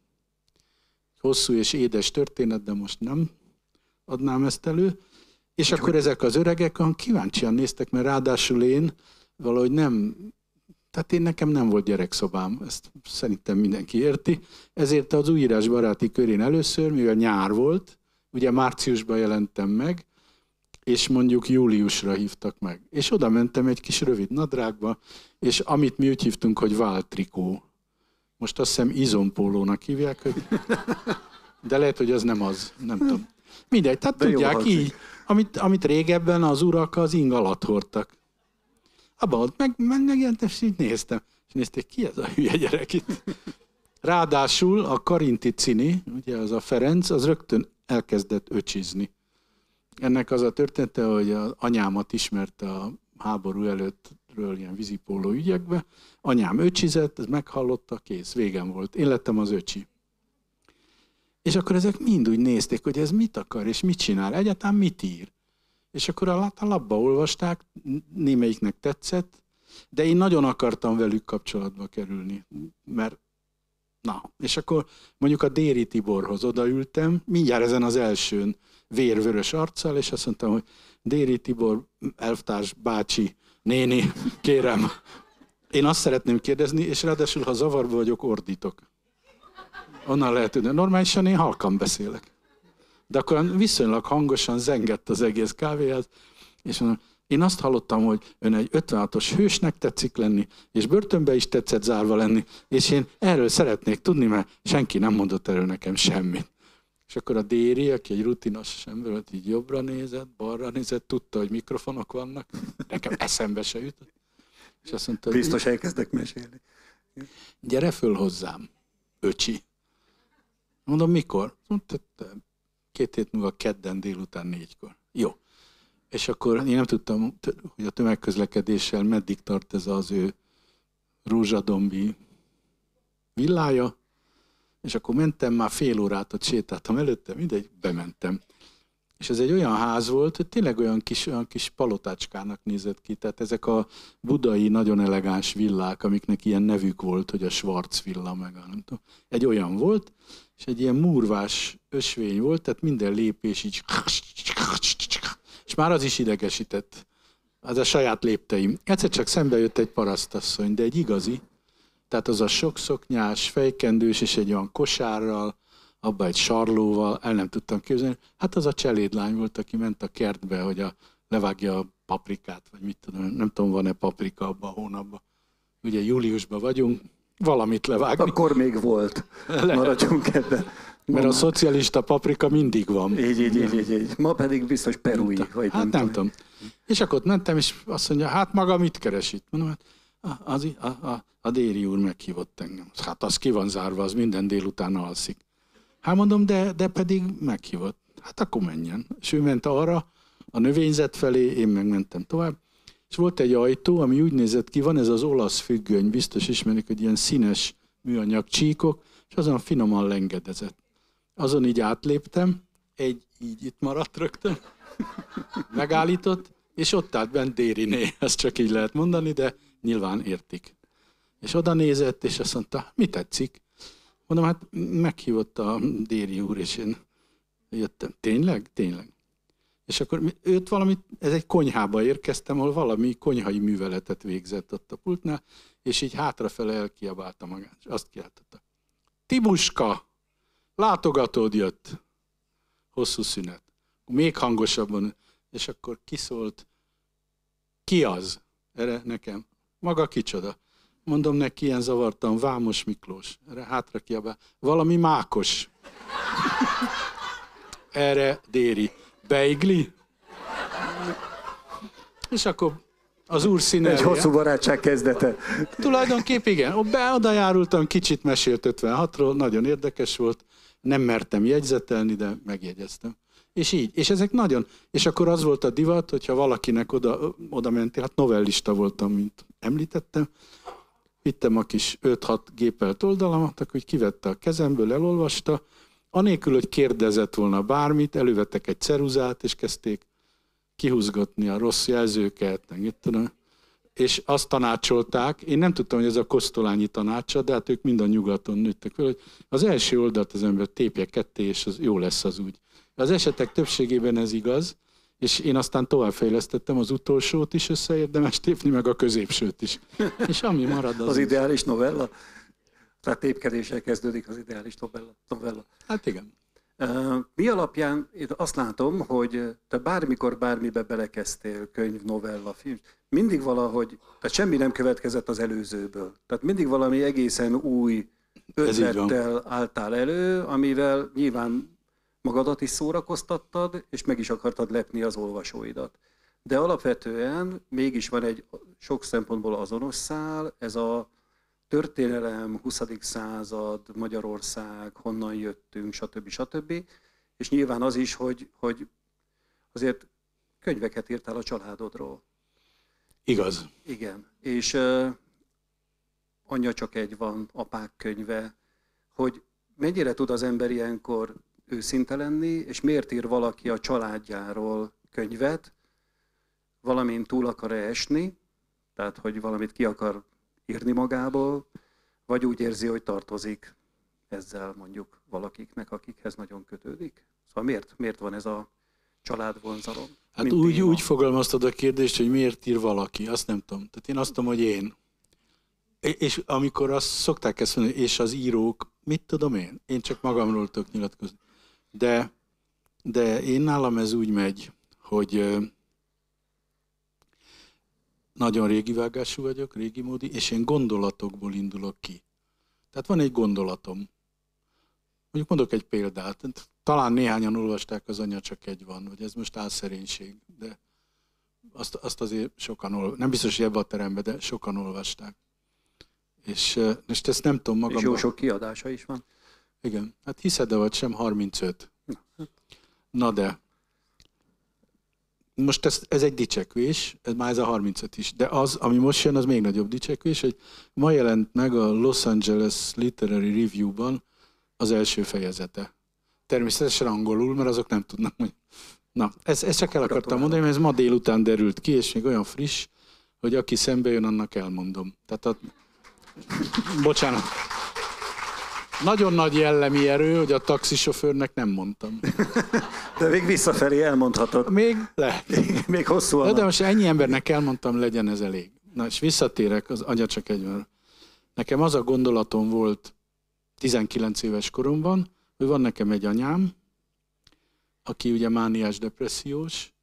C: hosszú és édes történet, de most nem adnám ezt elő. És Úgy, akkor hogy... ezek az öregek olyan kíváncsian néztek, mert ráadásul én valahogy nem, tehát én nekem nem volt gyerekszobám, ezt szerintem mindenki érti. Ezért az újírás baráti körén először, mivel nyár volt, ugye márciusban jelentem meg, és mondjuk júliusra hívtak meg. És oda mentem egy kis rövid nadrágba, és amit mi úgy hívtunk, hogy váltrikó. Most azt hiszem izompólónak hívják, hogy... de lehet, hogy az nem az, nem tudom. Mindegy, tehát de tudják így, amit, amit régebben az urak az ing alatt hordtak. Abba ott meg, meg megjelentem, és így néztem. És nézték, ki ez a hülye gyerek itt? Ráadásul a Karinti Cini, ugye az a Ferenc, az rögtön elkezdett öcsizni. Ennek az a története, hogy az anyámat ismerte a háború előttről ilyen vízipóló ügyekbe. Anyám öcsizett, ez meghallotta, kész, végem volt. Én lettem az öcsi. És akkor ezek mind úgy nézték, hogy ez mit akar, és mit csinál, egyáltalán mit ír. És akkor a labba olvasták, némelyiknek tetszett, de én nagyon akartam velük kapcsolatba kerülni, mert na, és akkor mondjuk a Déri Tiborhoz odaültem, mindjárt ezen az elsőn vérvörös arccal, és azt mondtam, hogy Déri Tibor, elvtárs, bácsi, néni, kérem, én azt szeretném kérdezni, és ráadásul, ha zavarba vagyok, ordítok. Onnan lehet tudni. Normálisan én halkan beszélek. De akkor viszonylag hangosan zengett az egész kávéház, és mondom, én azt hallottam, hogy ön egy ötvenhatos hősnek tetszik lenni, és börtönbe is tetszett zárva lenni, és én erről szeretnék tudni, mert senki nem mondott erről nekem semmit. És akkor a Déri, aki egy rutinos ember volt, így jobbra nézett, balra nézett, tudta, hogy mikrofonok vannak, nekem eszembe se jutott. És azt mondta,
B: biztos elkezdek mesélni.
C: Gyere föl hozzám, öcsi. Mondom, mikor? Mondta, két hét múlva kedden délután négykor. Jó. És akkor én nem tudtam, hogy a tömegközlekedéssel meddig tart ez az ő rózsadombi villája, és akkor mentem, már fél órát ott sétáltam előtte, mindegy, bementem. És ez egy olyan ház volt, hogy tényleg olyan kis, olyan kis palotácskának nézett ki, tehát ezek a budai nagyon elegáns villák, amiknek ilyen nevük volt, hogy a Schwarz villa, meg a nem tudom. Egy olyan volt, és egy ilyen murvás ösvény volt, tehát minden lépés így... És már az is idegesített. Az a saját lépteim. Egyszer csak szembe jött egy parasztasszony, de egy igazi. Tehát az a sok szoknyás, fejkendős és egy olyan kosárral, abba egy sarlóval, el nem tudtam képzelni. Hát az a cselédlány volt, aki ment a kertbe, hogy a, levágja a paprikát, vagy mit tudom, nem tudom, van-e paprika abban a hónapban. Ugye júliusban vagyunk, valamit levágni.
B: Akkor még volt. Maradjunk ebben.
C: Mert a szocialista paprika mindig van.
B: Így, így, így, így, így. Ma pedig biztos perui.
C: Hát nem, nem tudom. És akkor ott mentem, és azt mondja, hát maga mit keres itt? Mondom, hát az, a, a, a Déri úr meghívott engem. Hát az ki van zárva, az minden délután alszik. Hát mondom, de, de pedig meghívott. Hát akkor menjen. És ő ment arra, a növényzet felé, én meg mentem tovább. És volt egy ajtó, ami úgy nézett ki, van ez az olasz függöny, biztos ismerik, hogy ilyen színes műanyag csíkok, és azon finoman lengedezett. Azon így átléptem, egy így itt maradt rögtön, megállított, és ott állt bent Dériné, ezt csak így lehet mondani, de nyilván értik. És oda nézett, és azt mondta, mi tetszik? Mondom, hát meghívott a Déri úr, és én jöttem. Tényleg? Tényleg. És akkor őt valamit, ez egy konyhába érkeztem, ahol valami konyhai műveletet végzett ott a pultnál, és így hátrafele elkiabálta magát, és azt kiáltotta. Tibuska, látogatód jött. Hosszú szünet. Még hangosabban, és akkor kiszólt, ki az? Erre nekem. Maga kicsoda? Mondom neki, ilyen zavartan, Vámos Miklós. Erre hátra kiabál, valami mákos. Erre Déri. Beigli? És akkor az úr színelje.
B: Egy hosszú barátság kezdete.
C: Tulajdonképp igen. Be, oda járultam, kicsit mesélt ötvenhatról, nagyon érdekes volt. Nem mertem jegyzetelni, de megjegyeztem. És így. És ezek nagyon... És akkor az volt a divat, hogyha valakinek oda, oda mentél, hát novellista voltam, mint említettem, vittem a kis öt-hat gépelt oldalamat, akkor úgy kivette a kezemből, elolvasta, anélkül, hogy kérdezett volna bármit, elővettek egy ceruzát, és kezdték kihúzgatni a rossz jelzőket, meg tudom, és azt tanácsolták, én nem tudtam, hogy ez a Kosztolányi tanácsa, de hát ők mind a nyugaton nőttek fel, hogy az első oldalt az ember tépje ketté, és az jó lesz az úgy. Az esetek többségében ez igaz, és én aztán továbbfejlesztettem az utolsót is, össze érdemes tépni, meg a középsőt is. És ami marad az...
B: Az ideális is. Novella? Tehát tépkedéssel kezdődik az ideális novella. novella.
C: Hát igen.
B: Mi alapján én azt látom, hogy te bármikor bármibe belekezdtél, könyv, novella, film, mindig valahogy, tehát semmi nem következett az előzőből. Tehát mindig valami egészen új ötlettel álltál elő, amivel nyilván magadat is szórakoztattad, és meg is akartad lepni az olvasóidat. De alapvetően mégis van egy sok szempontból azonos szál, ez a történelem, huszadik század, Magyarország, honnan jöttünk, stb. stb. És nyilván az is, hogy, hogy azért könyveket írtál a családodról.
C: Igaz.
B: Igen. És uh, anyja csak egy van, apák könyve, hogy mennyire tud az ember ilyenkor őszinte lenni, és miért ír valaki a családjáról könyvet, valamint túl akar-e esni, tehát hogy valamit ki akar írni magából, vagy úgy érzi, hogy tartozik ezzel mondjuk valakiknek, akikhez nagyon kötődik. Szóval miért, miért van ez a családvonzalom?
C: Hát úgy, úgy fogalmaztad a kérdést, hogy miért ír valaki, azt nem tudom. Tehát én azt tudom, hogy én. És amikor azt szokták ezt mondani, és az írók, mit tudom én? Én csak magamról tudok nyilatkozni. De, de én nálam ez úgy megy, hogy nagyon régi vágású vagyok, régi módi, és én gondolatokból indulok ki. Tehát van egy gondolatom. Mondjuk mondok egy példát. Talán néhányan olvasták az Anya csak egy van, vagy ez most álszerénység, de azt, azt azért sokan olvasták. Nem biztos, hogy ebbe a terembe, de sokan olvasták. És, és ezt nem tudom magamban.
B: És jó sok kiadása is van.
C: Igen. Hát hiszed-e vagy sem, harmincöt. Na de. Most ez, ez egy dicsekvés, ez már ez a harmincöt is, de az, ami most jön, az még nagyobb dicsekvés, hogy ma jelent meg a Los Angeles Literary Review-ban az első fejezete. Természetesen angolul, mert azok nem tudnak, hogy... Na, ezt, ezt csak el akartam mondani, mert ez ma délután derült ki, és még olyan friss, hogy aki szembe jön, annak elmondom. Tehát a... Bocsánat. Nagyon nagy jellemi erő, hogy a taxisofőrnek nem mondtam.
B: De még visszafelé elmondhatod.
C: Még lehet.
B: Még, még hosszú a
C: de, de most ennyi embernek elmondtam, legyen ez elég. Na, és visszatérek az Anya csak egyben. Nekem az a gondolatom volt tizenkilenc éves koromban, hogy van nekem egy anyám, aki ugye mániás depressziós,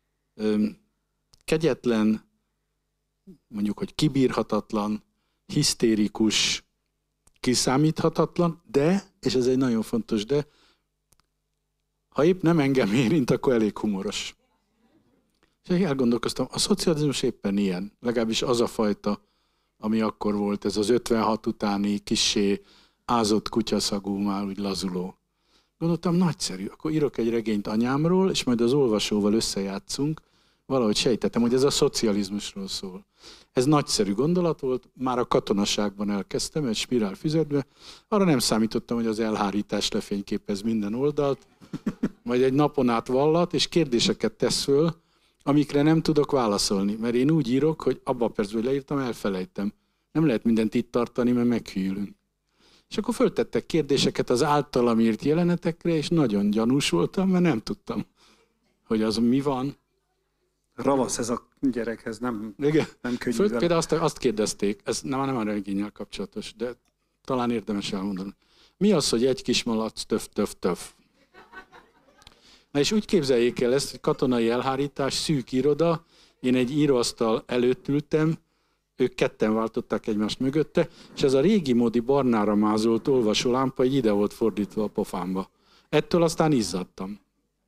C: kegyetlen, mondjuk, hogy kibírhatatlan, hisztérikus, kiszámíthatatlan, de, és ez egy nagyon fontos de, ha épp nem engem érint, akkor elég humoros. És elgondolkoztam, a szocializmus éppen ilyen, legalábbis az a fajta, ami akkor volt, ez az ötvenhat utáni kissé ázott kutyaszagú, már úgy lazuló. Gondoltam, nagyszerű, akkor írok egy regényt anyámról, és majd az olvasóval összejátszunk, valahogy sejtettem, hogy ez a szocializmusról szól. Ez nagyszerű gondolat volt, már a katonaságban elkezdtem, egy spirál füzetbe, arra nem számítottam, hogy az elhárítás lefényképez minden oldalt, majd egy napon át vallat, és kérdéseket tesz föl, amikre nem tudok válaszolni, mert én úgy írok, hogy abba a percben, hogy leírtam, elfelejtem. Nem lehet mindent itt tartani, mert meghűlünk. És akkor föltettek kérdéseket az általam írt jelenetekre, és nagyon gyanús voltam, mert nem tudtam, hogy az mi van.
B: Ravasz ez a gyerekhez, nem,
C: Igen.
B: nem könnyű.
C: Föl, például azt, azt kérdezték, ez nem, nem a regénnyel kapcsolatos, de talán érdemes elmondani. Mi az, hogy egy kis malac töf, töf, töf? Na és úgy képzeljék el ezt, hogy katonai elhárítás, szűk iroda, én egy íróasztal előtt ültem, ők ketten váltották egymást mögötte, és ez a régi módi barnára mázolt olvasólámpa egy ide volt fordítva a pofámba. Ettől aztán izzadtam.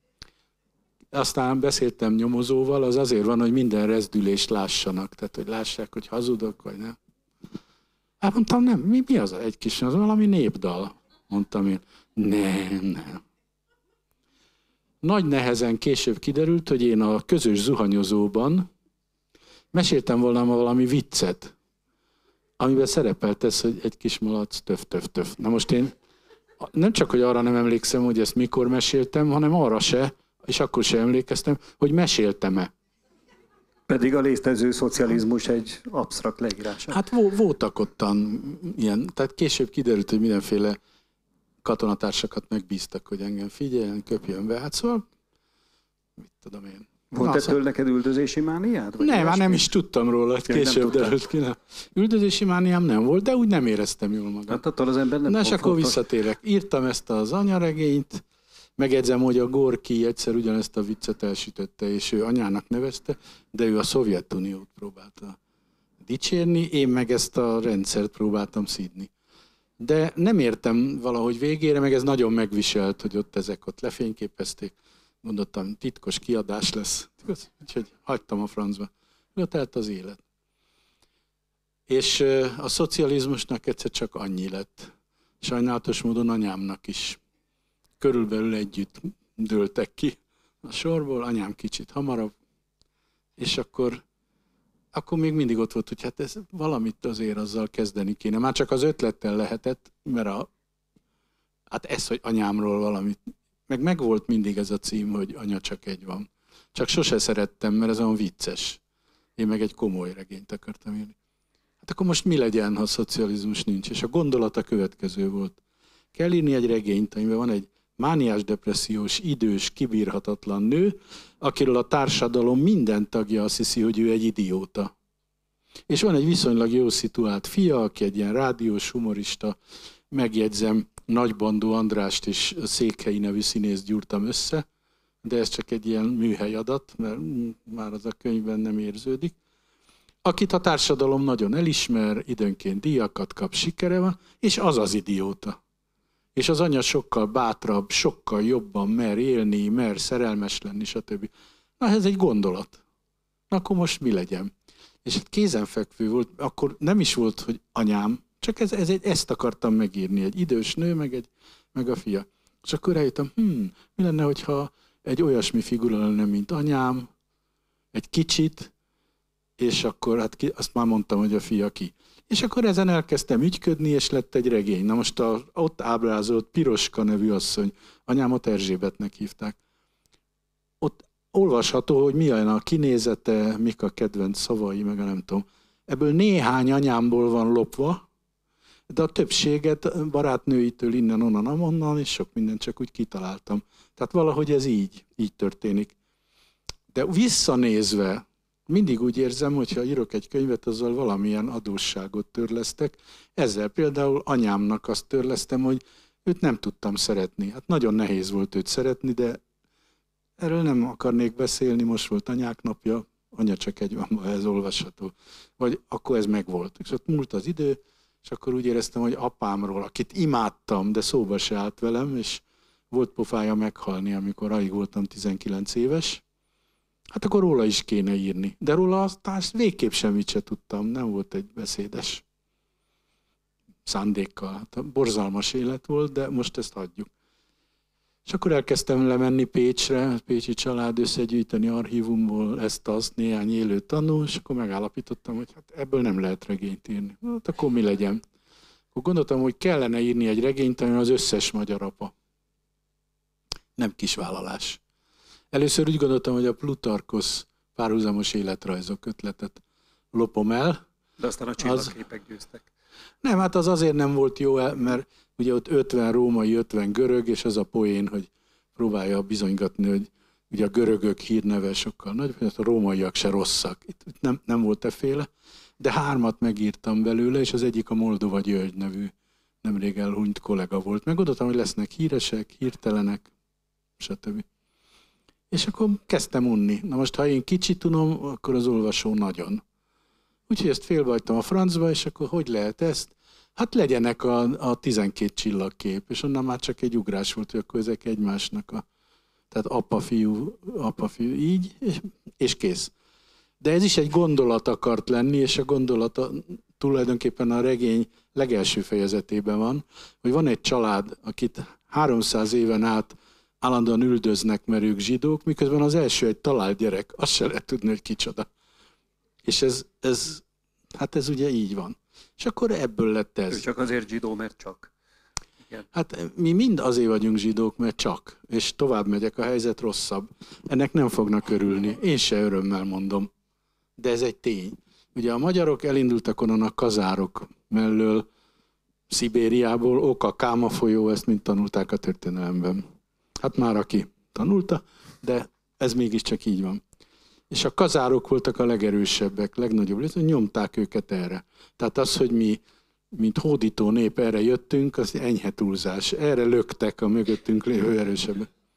C: Aztán beszéltem nyomozóval, az azért van, hogy minden rezdülést lássanak, tehát hogy lássák, hogy hazudok, vagy nem. Hát mondtam, nem, mi, mi az egy kis, az valami népdal, mondtam én. Nem, nem. Nagy nehezen később kiderült, hogy én a közös zuhanyozóban meséltem volna valami viccet, amiben szerepelt ez, hogy egy kis malac töf, töf, töf. Na most én nem csak, hogy arra nem emlékszem, hogy ezt mikor meséltem, hanem arra se, és akkor sem emlékeztem, hogy meséltem-e.
B: Pedig a létező szocializmus egy absztrakt leírása.
C: Hát voltak ottan ilyen, tehát később kiderült, hogy mindenféle katonatársakat megbíztak, hogy engem figyeljen, köpjön be. Hát szóval, mit tudom én.
B: Volt ettől neked üldözési mániád?
C: Vagy nem, már nem is tudtam róla, később derült ki. Üldözési mániám nem volt, de úgy nem éreztem jól magam.
B: Hát attól az ember nem.
C: Na és akkor visszatérek. Írtam ezt az anyaregényt, Megjegyzem, hogy a Gorki egyszer ugyanezt a viccet elsütötte, és ő anyának nevezte, de ő a Szovjetuniót próbálta dicsérni, én meg ezt a rendszert próbáltam szídni. De nem értem valahogy végére, meg ez nagyon megviselt, hogy ott ezek ott lefényképezték. Mondottam, titkos kiadás lesz. Úgyhogy hagytam a francba. Ott állt az élet. És a szocializmusnak egyszer csak annyi lett. Sajnálatos módon anyámnak is. Körülbelül együtt dőltek ki a sorból, anyám kicsit hamarabb. És akkor, akkor még mindig ott volt, hogy hát ez valamit azért azzal kezdeni kéne. Már csak az ötlettel lehetett, mert a, hát ez, hogy anyámról valamit, meg megvolt mindig ez a cím, hogy anya csak egy van. Csak sose szerettem, mert ez olyan vicces. Én meg egy komoly regényt akartam írni. Hát akkor most mi legyen, ha szocializmus nincs? És a gondolat a következő volt. Kell írni egy regényt, amiben van egy mániás depressziós, idős, kibírhatatlan nő, akiről a társadalom minden tagja azt hiszi, hogy ő egy idióta. És van egy viszonylag jó szituált fia, aki egy ilyen rádiós humorista, megjegyzem, Nagybandó Andrást és Székhelyi nevű színészt gyúrtam össze, de ez csak egy ilyen műhelyadat, mert már az a könyvben nem érződik. Akit a társadalom nagyon elismer, időnként díjakat kap, sikere van, és az az idióta. És az anya sokkal bátrabb, sokkal jobban mer élni, mer szerelmes lenni, stb. Na, ez egy gondolat. Na, akkor most mi legyen? És hát kézenfekvő volt, akkor nem is volt, hogy anyám, csak ez, ez egy, ezt akartam megírni, egy idős nő, meg, egy, meg a fia. És akkor eljöttem, hm, mi lenne, hogyha egy olyasmi figura lenne, mint anyám, egy kicsit, és akkor hát ki, azt már mondtam, hogy a fia ki. És akkor ezen elkezdtem ügyködni, és lett egy regény. Na most a, ott ábrázolt Piroska nevű asszony, anyámat Erzsébetnek hívták. Ott olvasható, hogy milyen a kinézete, mik a kedvenc szavai, meg a nem tudom. Ebből néhány anyámból van lopva, de a többséget barátnőitől innen, onnan, amonnan, és sok mindent csak úgy kitaláltam. Tehát valahogy ez így, így történik. De visszanézve, mindig úgy érzem, hogy ha írok egy könyvet, azzal valamilyen adósságot törlesztek. Ezzel például anyámnak azt törlesztem, hogy őt nem tudtam szeretni. Hát nagyon nehéz volt őt szeretni, de erről nem akarnék beszélni, most volt anyák napja, anya csak egy van, ez olvasható. Vagy akkor ez megvolt. És ott múlt az idő, és akkor úgy éreztem, hogy apámról, akit imádtam, de szóba se állt velem, és volt pofája meghalni, amikor alig voltam tizenkilenc éves, hát akkor róla is kéne írni. De róla aztán végképp semmit se tudtam, nem volt egy beszédes szándékkal. Hát borzalmas élet volt, de most ezt hagyjuk. És akkor elkezdtem lemenni Pécsre, Pécsi család összegyűjteni archívumból ezt-azt, néhány élő tanú, és akkor megállapítottam, hogy hát ebből nem lehet regényt írni. Hát akkor mi legyen? Akkor gondoltam, hogy kellene írni egy regényt, ami az összes magyar apa. Nem kisvállalás. Először úgy gondoltam, hogy a Plutarkosz párhuzamos életrajzok ötletet lopom el.
B: De aztán a csillagképek győztek.
C: Nem, hát az azért nem volt jó, mert ugye ott ötven római, ötven görög, és az a poén, hogy próbálja bizonygatni, hogy ugye a görögök hírneve sokkal nagyobb, hogy a rómaiak se rosszak. Itt nem, nem volt efféle, de hármat megírtam belőle, és az egyik a Moldova György nevű nemrég elhunyt kollega volt. Meggondoltam, hogy lesznek híresek, hírtelenek, stb. És akkor kezdtem unni. Na most, ha én kicsit tudom, akkor az olvasó nagyon. Úgyhogy ezt félbajtam a francba, és akkor hogy lehet ezt? Hát legyenek a, a tizenkét csillagkép, és onnan már csak egy ugrás volt, hogy akkor ezek egymásnak a... Tehát apa-fiú, apa-fiú, így, és, és kész. De ez is egy gondolat akart lenni, és a gondolat tulajdonképpen a regény legelső fejezetében van, hogy van egy család, akit háromszáz éven át állandóan üldöznek, mert ők zsidók, miközben az első egy talált gyerek, azt se lehet tudni, hogy kicsoda. És ez, ez, hát ez ugye így van. És akkor ebből lett ez.
B: Ő csak azért zsidó, mert csak. Igen.
C: Hát mi mind azért vagyunk zsidók, mert csak. És tovább megyek, a helyzet rosszabb. Ennek nem fognak örülni. Én se örömmel mondom. De ez egy tény. Ugye a magyarok elindultak onnan a kazárok mellől, Szibériából, Oka, Káma folyó, ezt mind tanulták a történelemben. Hát már aki tanulta, de ez mégiscsak így van. És a kazárok voltak a legerősebbek, legnagyobb rész, nyomták őket erre. Tehát az, hogy mi, mint hódító nép erre jöttünk, az enyhe túlzás. Erre löktek a mögöttünk lévő erősebbek.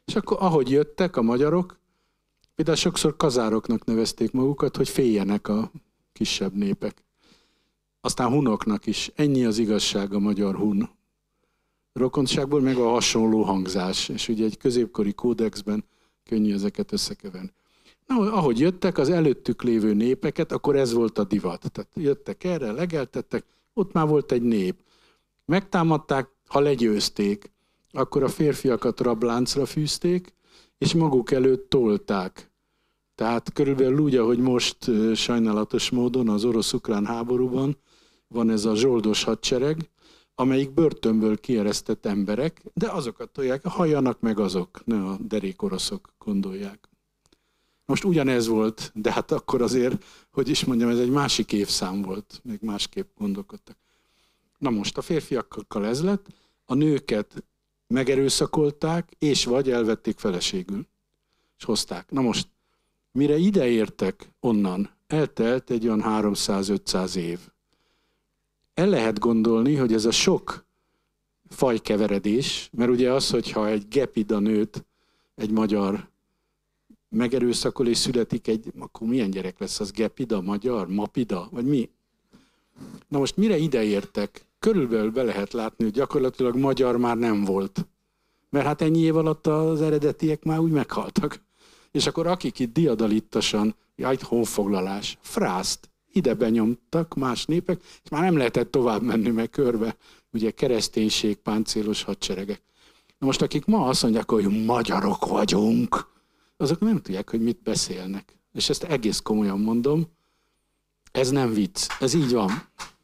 C: És akkor ahogy jöttek a magyarok, például sokszor kazároknak nevezték magukat, hogy féljenek a kisebb népek. Aztán hunoknak is. Ennyi az igazság a magyar-hun rokonságból, meg a hasonló hangzás. És ugye egy középkori kódexben könnyű ezeket összekeverni. Na, ahogy jöttek az előttük lévő népeket, akkor ez volt a divat. Tehát jöttek erre, legeltettek, ott már volt egy nép. Megtámadták, ha legyőzték, akkor a férfiakat rabláncra fűzték, és maguk előtt tolták. Tehát körülbelül úgy, ahogy most sajnálatos módon az orosz-ukrán háborúban van ez a zsoldos hadsereg, amelyik börtönből kieresztett emberek, de azokat tolják, halljanak meg azok, ne a derék oroszok gondolják. Most ugyanez volt, de hát akkor azért, hogy is mondjam, ez egy másik évszám volt, még másképp gondolkodtak. Na most a férfiakkal ez lett, a nőket megerőszakolták, és vagy elvették feleségül, és hozták. Na most, mire ide értek onnan, eltelt egy olyan háromszáz-ötszáz év. El lehet gondolni, hogy ez a sok fajkeveredés, mert ugye az, hogyha egy gepida nőt egy magyar megerőszakol és születik egy, akkor milyen gyerek lesz az? Gepida, magyar, mapida, vagy mi? Na most mire ide értek? Körülbelül be lehet látni, hogy gyakorlatilag magyar már nem volt. Mert hát ennyi év alatt az eredetiek már úgy meghaltak. És akkor akik itt diadalittasan, jaj, honfoglalás, frászt, ide benyomtak más népek, és már nem lehetett tovább menni meg körbe, ugye kereszténység, páncélos hadseregek. Na most akik ma azt mondják, hogy magyarok vagyunk, azok nem tudják, hogy mit beszélnek. És ezt egész komolyan mondom, ez nem vicc, ez így van.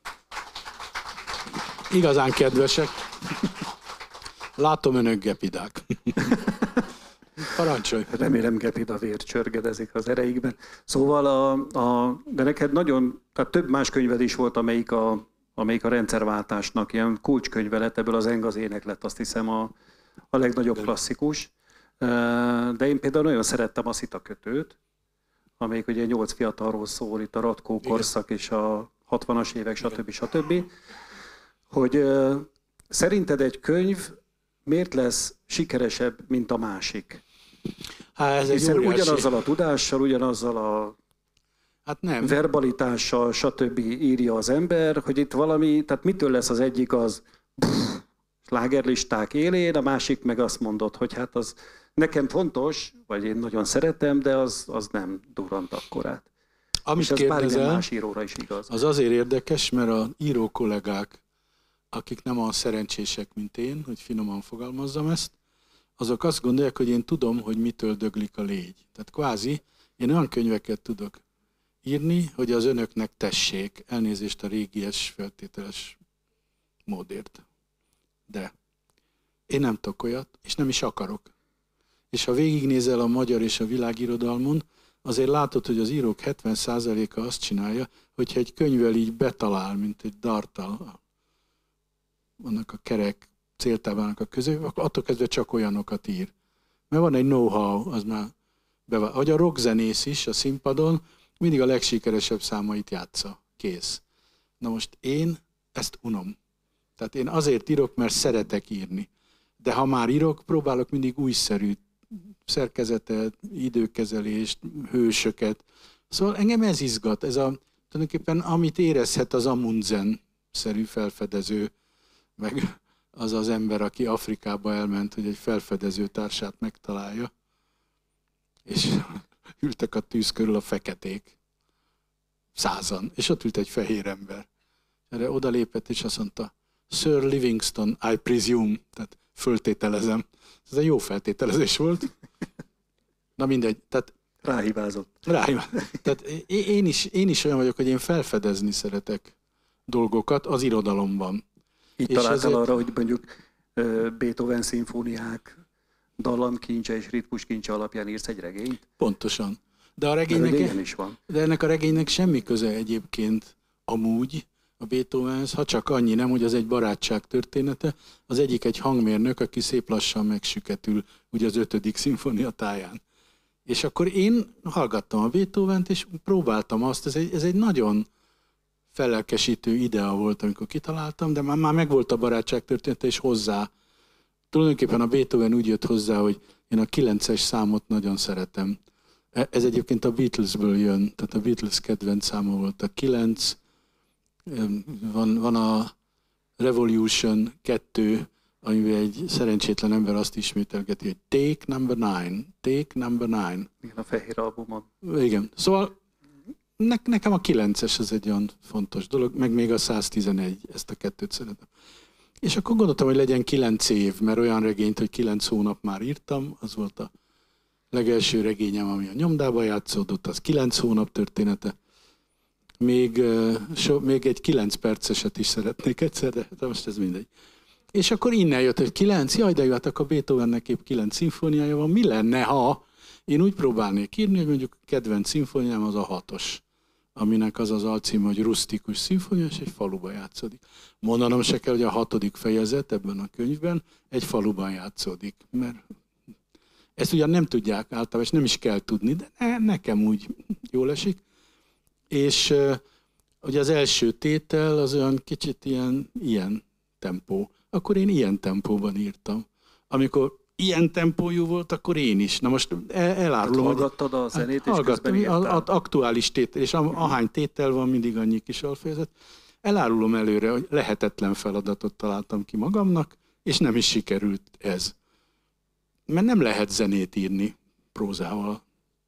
C: Igazán kedvesek. Látom, önök gepidák. Parancsolj!
B: Remélem gepida vér csörgedezik az ereikben. Szóval, a, a, de neked nagyon, tehát több más könyved is volt, amelyik a, amelyik a rendszerváltásnak ilyen kulcskönyve lett, ebből az Eng ének lett, azt hiszem a, a legnagyobb klasszikus. De én például nagyon szerettem a Szitakötőt, amelyik ugye nyolc fiatalról szól, itt a Ratkó korszak és a hatvanas évek, stb. stb. Hogy uh, szerinted egy könyv miért lesz sikeresebb, mint a másik?
C: Hát ez
B: Hiszen
C: egy
B: ugyanazzal a tudással, ugyanazzal a
C: hát nem.
B: verbalitással, stb. Írja az ember, hogy itt valami, tehát mitől lesz az egyik az pff, slágerlisták élén, a másik meg azt mondod, hogy hát az nekem fontos, vagy én nagyon szeretem, de az, az nem durrant akkorát.
C: Amit
B: és ez bármilyen
C: kérdezel,
B: más íróra is igaz.
C: az azért érdekes, mert a író kollégák, akik nem olyan szerencsések, mint én, hogy finoman fogalmazzam ezt, azok azt gondolják, hogy én tudom, hogy mitől döglik a légy. Tehát kvázi én olyan könyveket tudok írni, hogy az önöknek tessék, elnézést a régies feltételes módért. De én nem tudok olyat, és nem is akarok. És ha végignézel a magyar és a világirodalmon, azért látod, hogy az írók hetven százaléka azt csinálja, hogyha egy könyvvel így betalál, mint egy darttal, annak a kerek céltávának a közé, akkor attól kezdve csak olyanokat ír. Mert van egy know-how, az már bevált. Ahogy a rockzenész is a színpadon mindig a legsikeresebb számait játsza. Kész. Na most én ezt unom. Tehát én azért írok, mert szeretek írni. De ha már írok, próbálok mindig újszerű szerkezetet, időkezelést, hősöket. Szóval engem ez izgat. Ez a, tulajdonképpen amit érezhet az Amundsen-szerű felfedező, meg az az ember, aki Afrikába elment, hogy egy felfedező társát megtalálja. És ültek a tűz körül a feketék. Százan. És ott ült egy fehér ember. Erre odalépett, és azt mondta, Sir Livingston, I presume, tehát föltételezem. Ez egy jó feltételezés volt. Na mindegy. Tehát,
B: Ráhibázott.
C: Ráhibázott. Tehát én is, én is olyan vagyok, hogy én felfedezni szeretek dolgokat az irodalomban.
B: Így találtál ezért... arra, hogy mondjuk Beethoven szimfóniák dallamkincse és ritmuskincse alapján írsz egy regényt?
C: Pontosan. De, a regénynek,
B: is van.
C: de ennek a regénynek semmi köze egyébként amúgy a Beethovenhez, ha csak annyi nem, hogy az egy barátság története, az egyik egy hangmérnök, aki szép lassan megsüketül ugye az ötödik szimfónia táján. És akkor én hallgattam a Beethovent, és próbáltam azt, ez egy, ez egy nagyon fellelkesítő idea volt, amikor kitaláltam, de már, már megvolt a barátság története, és hozzá. Tulajdonképpen a Beethoven úgy jött hozzá, hogy Én a kilences számot nagyon szeretem. Ez egyébként a Beatlesből jön, tehát a Beatles kedvenc száma volt a kilenc. Van, van a Revolution kettő, amiben egy szerencsétlen ember azt ismételgeti, hogy take number nine, take number nine.
B: Igen, a fehér albumon.
C: Igen. Szóval ne, nekem a kilences az egy olyan fontos dolog, meg még a száztizenegy, ezt a kettőt szeretem. És akkor gondoltam, hogy legyen kilenc év, mert olyan regényt, hogy kilenc hónap már írtam, az volt a legelső regényem, ami a nyomdában játszódott, az kilenc hónap története. Még, so, még egy kilenc perceset is szeretnék egyszer, de most ez mindegy. És akkor innen jött, hogy kilenc, jaj, de jó, hát akkor Beethovennek épp kilenc szimfóniája van. Mi lenne, ha én úgy próbálnék írni, hogy mondjuk a kedvenc szimfóniám az a hatos, aminek az az alcím, hogy rusztikus szimfónia, és egy faluban játszódik. Mondanom se kell, hogy a hatodik fejezet ebben a könyvben egy faluban játszódik, mert ezt ugyan nem tudják általában, és nem is kell tudni, de ne, nekem úgy jól esik. És uh, ugye az első tétel az olyan kicsit ilyen, ilyen tempó. Akkor én ilyen tempóban írtam. Amikor ilyen tempójú volt, akkor én is. Na most el, elárulom.
B: Hát hallgattad a zenét, és közben írtál?
C: Az aktuális tétel, és ahány tétel van, mindig annyi kis alfejezet. Elárulom előre, hogy lehetetlen feladatot találtam ki magamnak, és nem is sikerült ez. Mert nem lehet zenét írni prózával.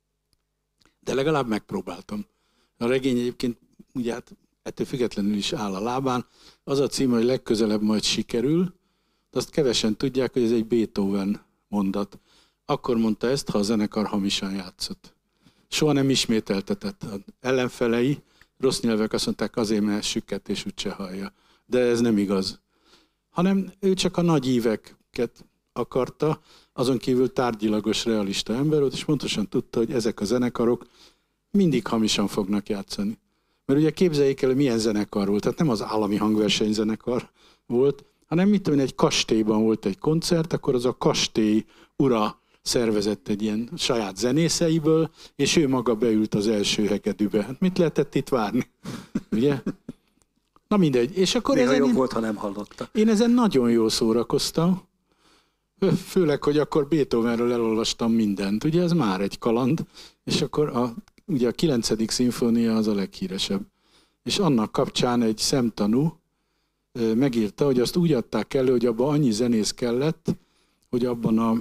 C: De legalább megpróbáltam. A regény egyébként ugye hát ettől függetlenül is áll a lábán. Az a cím, hogy legközelebb majd sikerül, de azt kevesen tudják, hogy ez egy Beethoven mondat. Akkor mondta ezt, ha a zenekar hamisan játszott. Soha nem ismételtetett. Az ellenfelei, rossz nyelvek azt mondták, azért, mert sükket és úgyse hallja. De ez nem igaz. Hanem ő csak a nagy íveket akarta, azon kívül tárgyilagos, realista ember volt, és pontosan tudta, hogy ezek a zenekarok mindig hamisan fognak játszani. Mert ugye képzeljék el, hogy milyen zenekar volt. Tehát nem az állami hangversenyzenekar volt, hanem mit tudom, egy kastélyban volt egy koncert, akkor az a kastély ura szervezett egy ilyen saját zenészeiből, és ő maga beült az első hegedűbe. Hát mit lehetett itt várni? Ugye? Na mindegy. És akkor
B: Néha
C: ezen
B: jobb
C: én,
B: volt, ha nem hallotta.
C: én ezen nagyon jól szórakoztam. Főleg, hogy akkor Beethovenről elolvastam mindent. Ugye ez már egy kaland. És akkor a, ugye a kilencedik szimfónia az a leghíresebb. És annak kapcsán egy szemtanú megírta, hogy azt úgy adták elő, hogy abban annyi zenész kellett, hogy abban a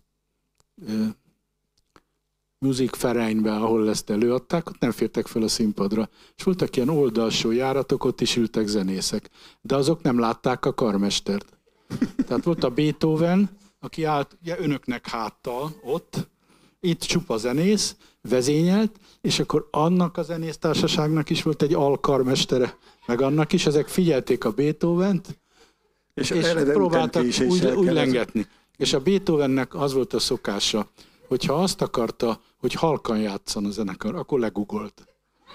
C: Musikvereinben, ahol ezt előadták, ott nem fértek fel a színpadra. És voltak ilyen oldalsó járatok, ott is ültek zenészek. De azok nem látták a karmestert. Tehát volt a Beethoven, aki állt ugye, önöknek háttal ott, itt csupa zenész, vezényelt, és akkor annak a zenésztársaságnak is volt egy alkarmestere, meg annak is, ezek figyelték a Beethovent, és, és próbáltak úgy, úgy lengetni. És a Beethovennek az volt a szokása, hogyha azt akarta, hogy halkan játszon a zenekar, akkor legugolt.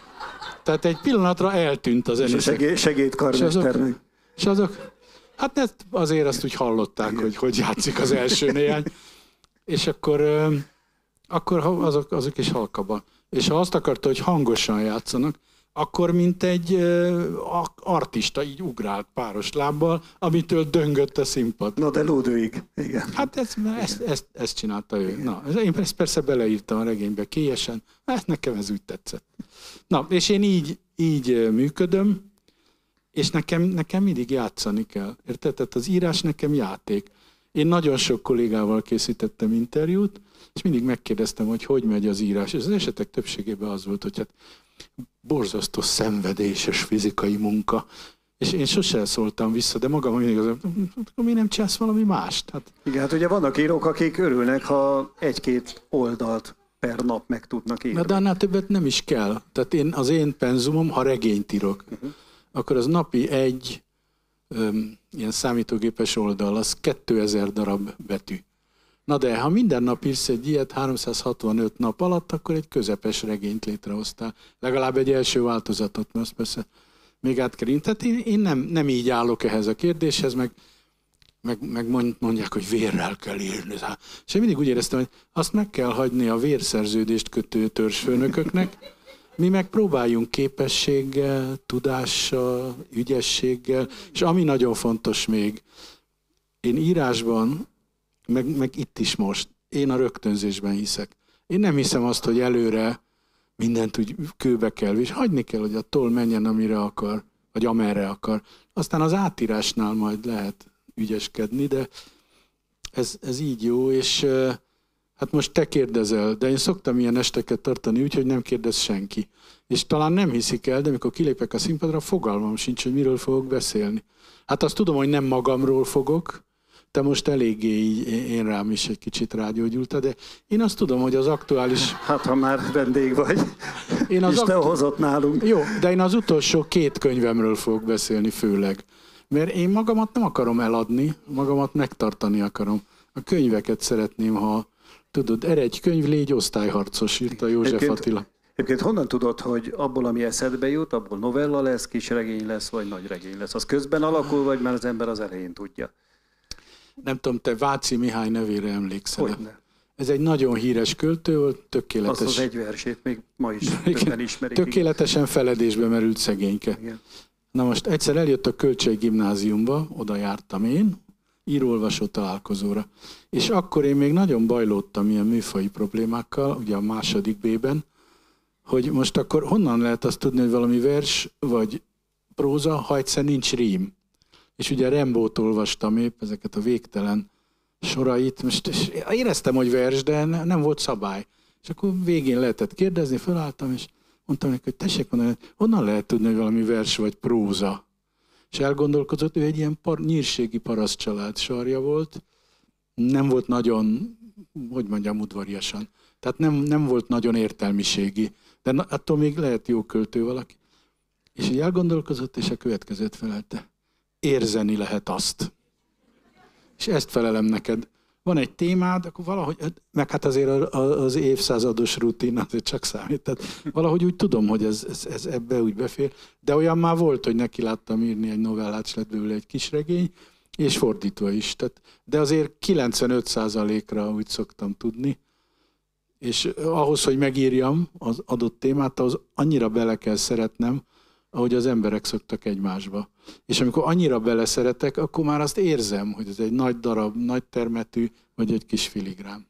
C: Tehát egy pillanatra eltűnt a zenészek.
B: És a segéd, segédkarmesternek.
C: És, és azok, hát azért azt úgy hallották, hogy hogy játszik az első néhány. És akkor, akkor azok, azok is halkabban. És ha azt akarta, hogy hangosan játszanak, akkor mint egy uh, artista így ugrált páros lábbal, amitől döngött a színpad.
B: Na de lódőig, igen.
C: Hát ezt, ezt, ezt, ezt csinálta ő. Na, én ezt persze beleírtam a regénybe kélyesen, hát nekem ez úgy tetszett. Na, és én így, így működöm, és nekem, nekem mindig játszani kell. Érted? Tehát az írás nekem játék. Én nagyon sok kollégával készítettem interjút, és mindig megkérdeztem, hogy hogy megy az írás. És az esetek többségében az volt, hogy hát borzasztó szenvedéses fizikai munka. És én sosem szóltam vissza, de magam mindig az, hogy mi nem csinálsz valami mást? Hát...
B: Igen, hát ugye vannak írók, akik örülnek, ha egy-két oldalt per nap meg tudnak írni.
C: De annál többet nem is kell. Tehát én, az én penzumom, ha regényt írok, uh-huh. akkor az napi egy öm, ilyen számítógépes oldal, az kétezer darab betű. Na de, ha minden nap írsz egy ilyet háromszázhatvanöt nap alatt, akkor egy közepes regényt létrehoztál. Legalább egy első változatot, mert azt persze még át kell írni. Tehát én, én nem, nem így állok ehhez a kérdéshez, meg, meg, meg mondják, hogy vérrel kell írni. És én mindig úgy éreztem, hogy azt meg kell hagyni a vérszerződést kötő törzsfőnököknek, mi meg próbáljunk képességgel, tudással, ügyességgel, és ami nagyon fontos még, én írásban, meg, meg itt is most, én a rögtönzésben hiszek. Én nem hiszem azt, hogy előre mindent úgy kőbe kell, és hagyni kell, hogy a toll menjen, amire akar, vagy amerre akar. Aztán az átírásnál majd lehet ügyeskedni, de ez, ez így jó, és hát most te kérdezel, de én szoktam ilyen esteket tartani úgy, hogy nem kérdez senki. És talán nem hiszik el, de amikor kilépek a színpadra, fogalmam sincs, hogy miről fogok beszélni. Hát azt tudom, hogy nem magamról fogok, te most eléggé így, én rám is egy kicsit rágyógyultad, de én azt tudom, hogy az aktuális...
B: Hát, ha már vendég vagy,
C: én az
B: Isten
C: aktu...
B: hozott nálunk.
C: Jó, de én az utolsó két könyvemről fogok beszélni főleg. Mert én magamat nem akarom eladni, magamat megtartani akarom. A könyveket szeretném, ha tudod, erre egy könyv, légy osztályharcos, írta József
B: Egyébként,
C: Attila.
B: Egyébként honnan tudod, hogy abból, ami eszedbe jut, abból novella lesz, kisregény lesz, vagy nagy regény lesz? Az közben alakul, vagy már az ember az elején tudja?
C: Nem tudom, te Váci Mihály nevére emlékszel?
B: Hogyne.
C: Ez egy nagyon híres költő volt, tökéletes.
B: Azt az egy versét még ma is többen ismerik.
C: Tökéletesen feledésbe merült szegényke.
B: Igen.
C: Na most egyszer eljött a Kölcsei Gimnáziumba, oda jártam én, író-olvasó találkozóra. És akkor én még nagyon bajlódtam ilyen műfaji problémákkal, ugye a második B-ben, hogy most akkor honnan lehet azt tudni, hogy valami vers vagy próza, ha egyszer nincs rím. És ugye Rembót olvastam épp, ezeket a végtelen sorait. Most éreztem, hogy vers, de nem volt szabály. És akkor végén lehetett kérdezni, felálltam, és mondtam neki, hogy tessék mondani, honnan lehet tudni, hogy valami vers vagy próza. És elgondolkozott, ő egy ilyen par, nyírségi parasztcsalád sarja volt. Nem volt nagyon, hogy mondjam, udvariasan. Tehát nem, nem volt nagyon értelmiségi. De na, attól még lehet jó költő valaki. És így elgondolkozott, és a következőt felelte. Érzeni lehet azt. És ezt felelem neked. Van egy témád, akkor valahogy, meg hát azért az évszázados rutin azért csak számít. Tehát valahogy úgy tudom, hogy ez, ez, ez ebbe úgy befér. De olyan már volt, hogy neki láttam írni egy novellát, és lett belőle egy kisregény, és fordítva is. Tehát, de azért kilencvenöt százalékra úgy szoktam tudni. És ahhoz, hogy megírjam az adott témát, ahhoz annyira bele kell szeretnem, ahogy az emberek szoktak egymásba. És amikor annyira beleszeretek, akkor már azt érzem, hogy ez egy nagy darab, nagy termetű, vagy egy kis filigrán.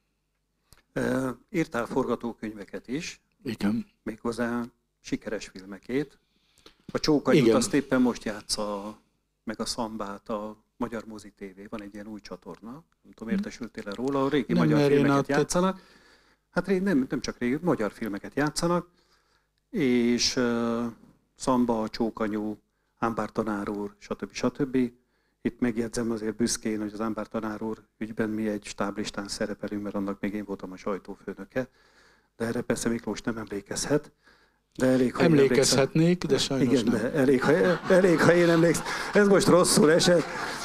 B: E, írtál forgatókönyveket is.
C: Igen.
B: Méghozzá sikeres filmekét. A Csókanyút azt éppen most játsza, meg a Szambát a Magyar Mozi té vé. Van egy ilyen új csatorna. Nem tudom, értesültél-e róla? A régi nem, magyar filmeket a... játszanak. Hát nem, nem csak régi, magyar filmeket játszanak. És uh, Szamba, Csókanyú, Ámbár tanár úr, stb. stb. Itt megjegyzem azért büszkén, hogy az Ámbár tanár úr ügyben mi egy stáblistán szerepelünk, mert annak még én voltam a sajtófőnöke. De erre persze Miklós nem emlékezhet. De elég, ha
C: emlékezhetnék, de sajnos
B: igen,
C: nem.
B: De elég, ha, elég, ha én emlékszem. Ez most rosszul esett.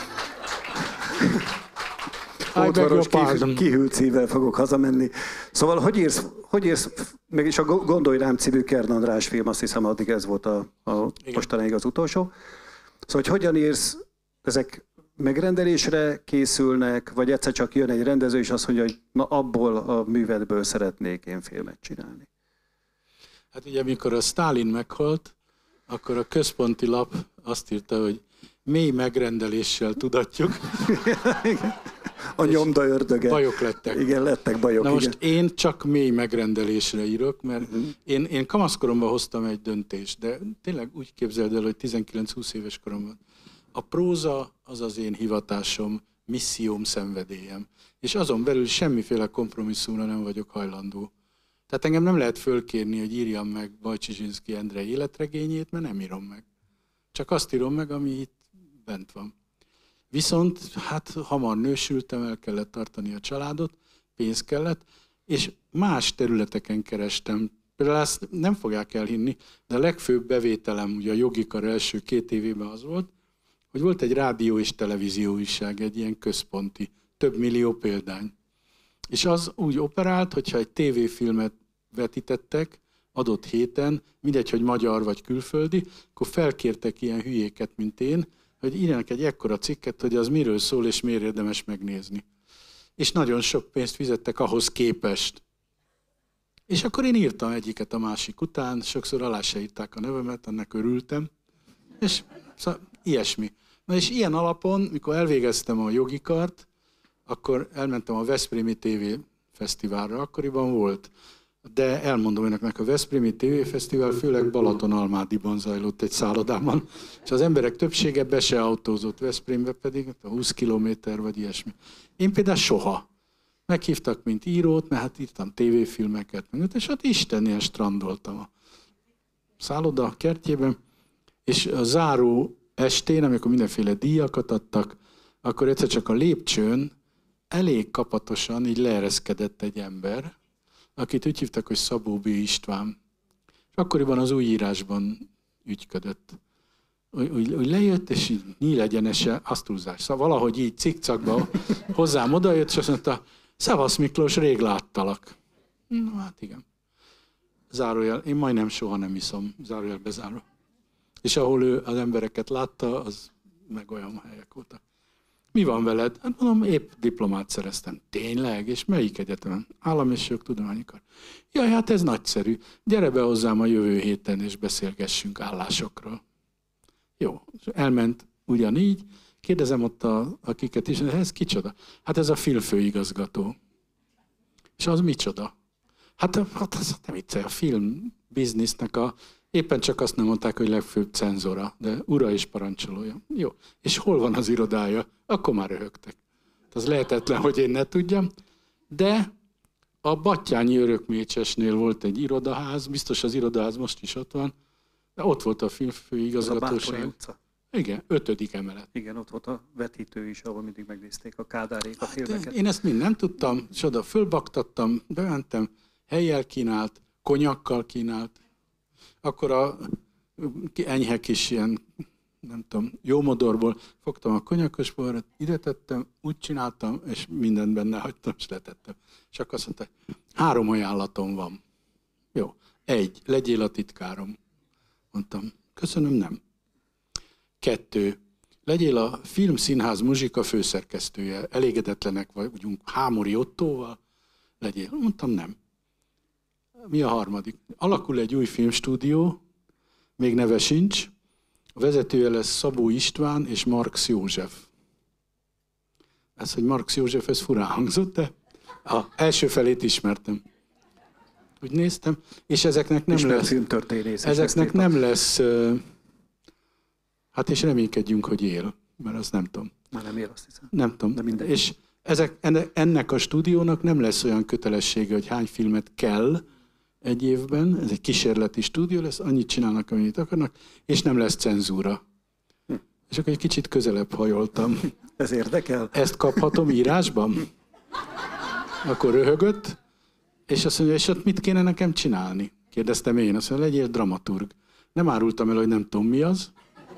B: Ótvaros kihűlt szívvel fogok hazamenni. Szóval, hogy írsz, hogy írsz meg is a Gondolj rám című Kern András film, azt hiszem, addig ez volt a, a mostanáig az utolsó. Szóval, hogy hogyan írsz, ezek megrendelésre készülnek, vagy egyszer csak jön egy rendező, és azt mondja, hogy na abból a művedből szeretnék én filmet csinálni.
C: Hát ugye, amikor a Sztálin meghalt, akkor a központi lap azt írta, hogy mély megrendeléssel tudatjuk.
B: A nyomda ördöge.
C: Bajok lettek.
B: Igen, lettek bajok.
C: Na most
B: igen.
C: én csak mély megrendelésre írok, mert uh-huh. én, én kamaszkoromban hoztam egy döntést, de tényleg úgy képzeld el, hogy tizenkilenc-húsz éves koromban. A próza az az én hivatásom, misszióm, szenvedélyem. És azon belül semmiféle kompromisszumra nem vagyok hajlandó. Tehát engem nem lehet fölkérni, hogy írjam meg Bajcsizsinszky Endre életregényét, mert nem írom meg. Csak azt írom meg, ami itt bent van. Viszont hát hamar nősültem, el kellett tartani a családot, pénz kellett, és más területeken kerestem. Például ezt nem fogják elhinni, de a legfőbb bevételem ugye a Jogi Kar első két évében az volt, hogy volt egy rádió és televízió újság, egy ilyen központi, több millió példány. És az úgy operált, hogyha egy tévéfilmet vetítettek adott héten, mindegy, hogy magyar vagy külföldi, akkor felkértek ilyen hülyéket, mint én, hogy írjanak egy ekkora cikket, hogy az miről szól, és miért érdemes megnézni. És nagyon sok pénzt fizettek ahhoz képest. És akkor én írtam egyiket a másik után, sokszor alá se írták a nevemet, annak örültem. És szóval ilyesmi. Na és ilyen alapon, mikor elvégeztem a Jogi Kart, akkor elmentem a Veszprémi té vé fesztiválra. Akkoriban volt. De elmondom önöknek, a Veszprémi tévéfesztivál főleg Balatonalmádiban zajlott egy szállodában, és az emberek többsége be se autózott, Veszprémbe pedig húsz kilométer vagy ilyesmi. Én például soha. Meghívtak, mint írót, mert hát írtam tévéfilmeket, és hát istennél strandoltam a szálloda kertjében, és a záró estén, amikor mindenféle díjakat adtak, akkor egyszer csak a lépcsőn elég kapatosan így leereszkedett egy ember, akit úgy hívtak, hogy Szabó B. István. És akkoriban az új írásban ügyködött. Úgy, úgy, úgy lejött, és így nyílegyenesen, azt túlzás. Szóval valahogy így cikcakba hozzám odajött, és azt mondta, szevasz Miklós, rég láttalak. Na hát igen. Zárójel, én majdnem soha nem iszom, zárójel bezárva. És ahol ő az embereket látta, az meg olyan helyek voltak. Mi van veled? Hát mondom, épp diplomát szereztem. Tényleg? És melyik egyetemen? Állam és jogtudományi kar. Jaj, hát ez nagyszerű. Gyere be hozzám a jövő héten, és beszélgessünk állásokról. Jó, elment ugyanígy. Kérdezem ott, a, akiket is, ez kicsoda? Hát ez a filmfőigazgató. És az micsoda? Hát, hát az nem viccelj, a film biznisznek a... Éppen csak azt nem mondták, hogy legfőbb cenzora, de ura és parancsolója. Jó. És hol van az irodája? Akkor már röhögtek. Az lehetetlen, hogy én ne tudjam. De a Battyányi Örökmécsesnél volt egy irodaház, biztos az irodaház most is ott van, de ott volt a filmfőigazgatóság.
B: Az a utca.
C: Igen, ötödik emelet.
B: Igen, ott volt a vetítő is, ahol mindig megnézték a Kádárék a filmeket.
C: Én ezt mind nem tudtam, és oda fölbaktattam, bementem, helyjel kínált, konyakkal kínált. Akkor a enyhe kis ilyen, nem tudom, jó modorból fogtam a konyakos borat, ide tettem, úgy csináltam, és mindent benne hagytam, és letettem. És akkor azt mondta, három ajánlatom van. Jó, egy, legyél a titkárom. Mondtam, köszönöm, nem. Kettő, legyél a Filmszínház muzsika főszerkesztője, elégedetlenek vagyunk Hámori Ottóval, legyél. Mondtam, nem. Mi a harmadik? Alakul egy új filmstúdió, még neve sincs, a vezetője lesz Szabó István és Marx József. Ez, hogy Marx József, ez furán hangzott, de a első felét ismertem. Úgy néztem, és ezeknek nem
B: Ismert
C: lesz...
B: filmtörténész.
C: Ezeknek nem lesz... Hát és reménykedjünk, hogy él, mert azt nem tudom.
B: Már nem él, azt hiszem.
C: Nem tudom.
B: De mindegy.
C: És ezek, ennek a stúdiónak nem lesz olyan kötelessége, hogy hány filmet kell egy évben, ez egy kísérleti stúdió lesz, annyit csinálnak, amennyit akarnak, és nem lesz cenzúra. Hm. És akkor egy kicsit közelebb hajoltam.
B: Ez érdekel?
C: Ezt kaphatom írásban? Akkor röhögött, és azt mondja, és ott mit kéne nekem csinálni? Kérdeztem én, azt mondja, legyél dramaturg. Nem árultam el, hogy nem tudom mi az.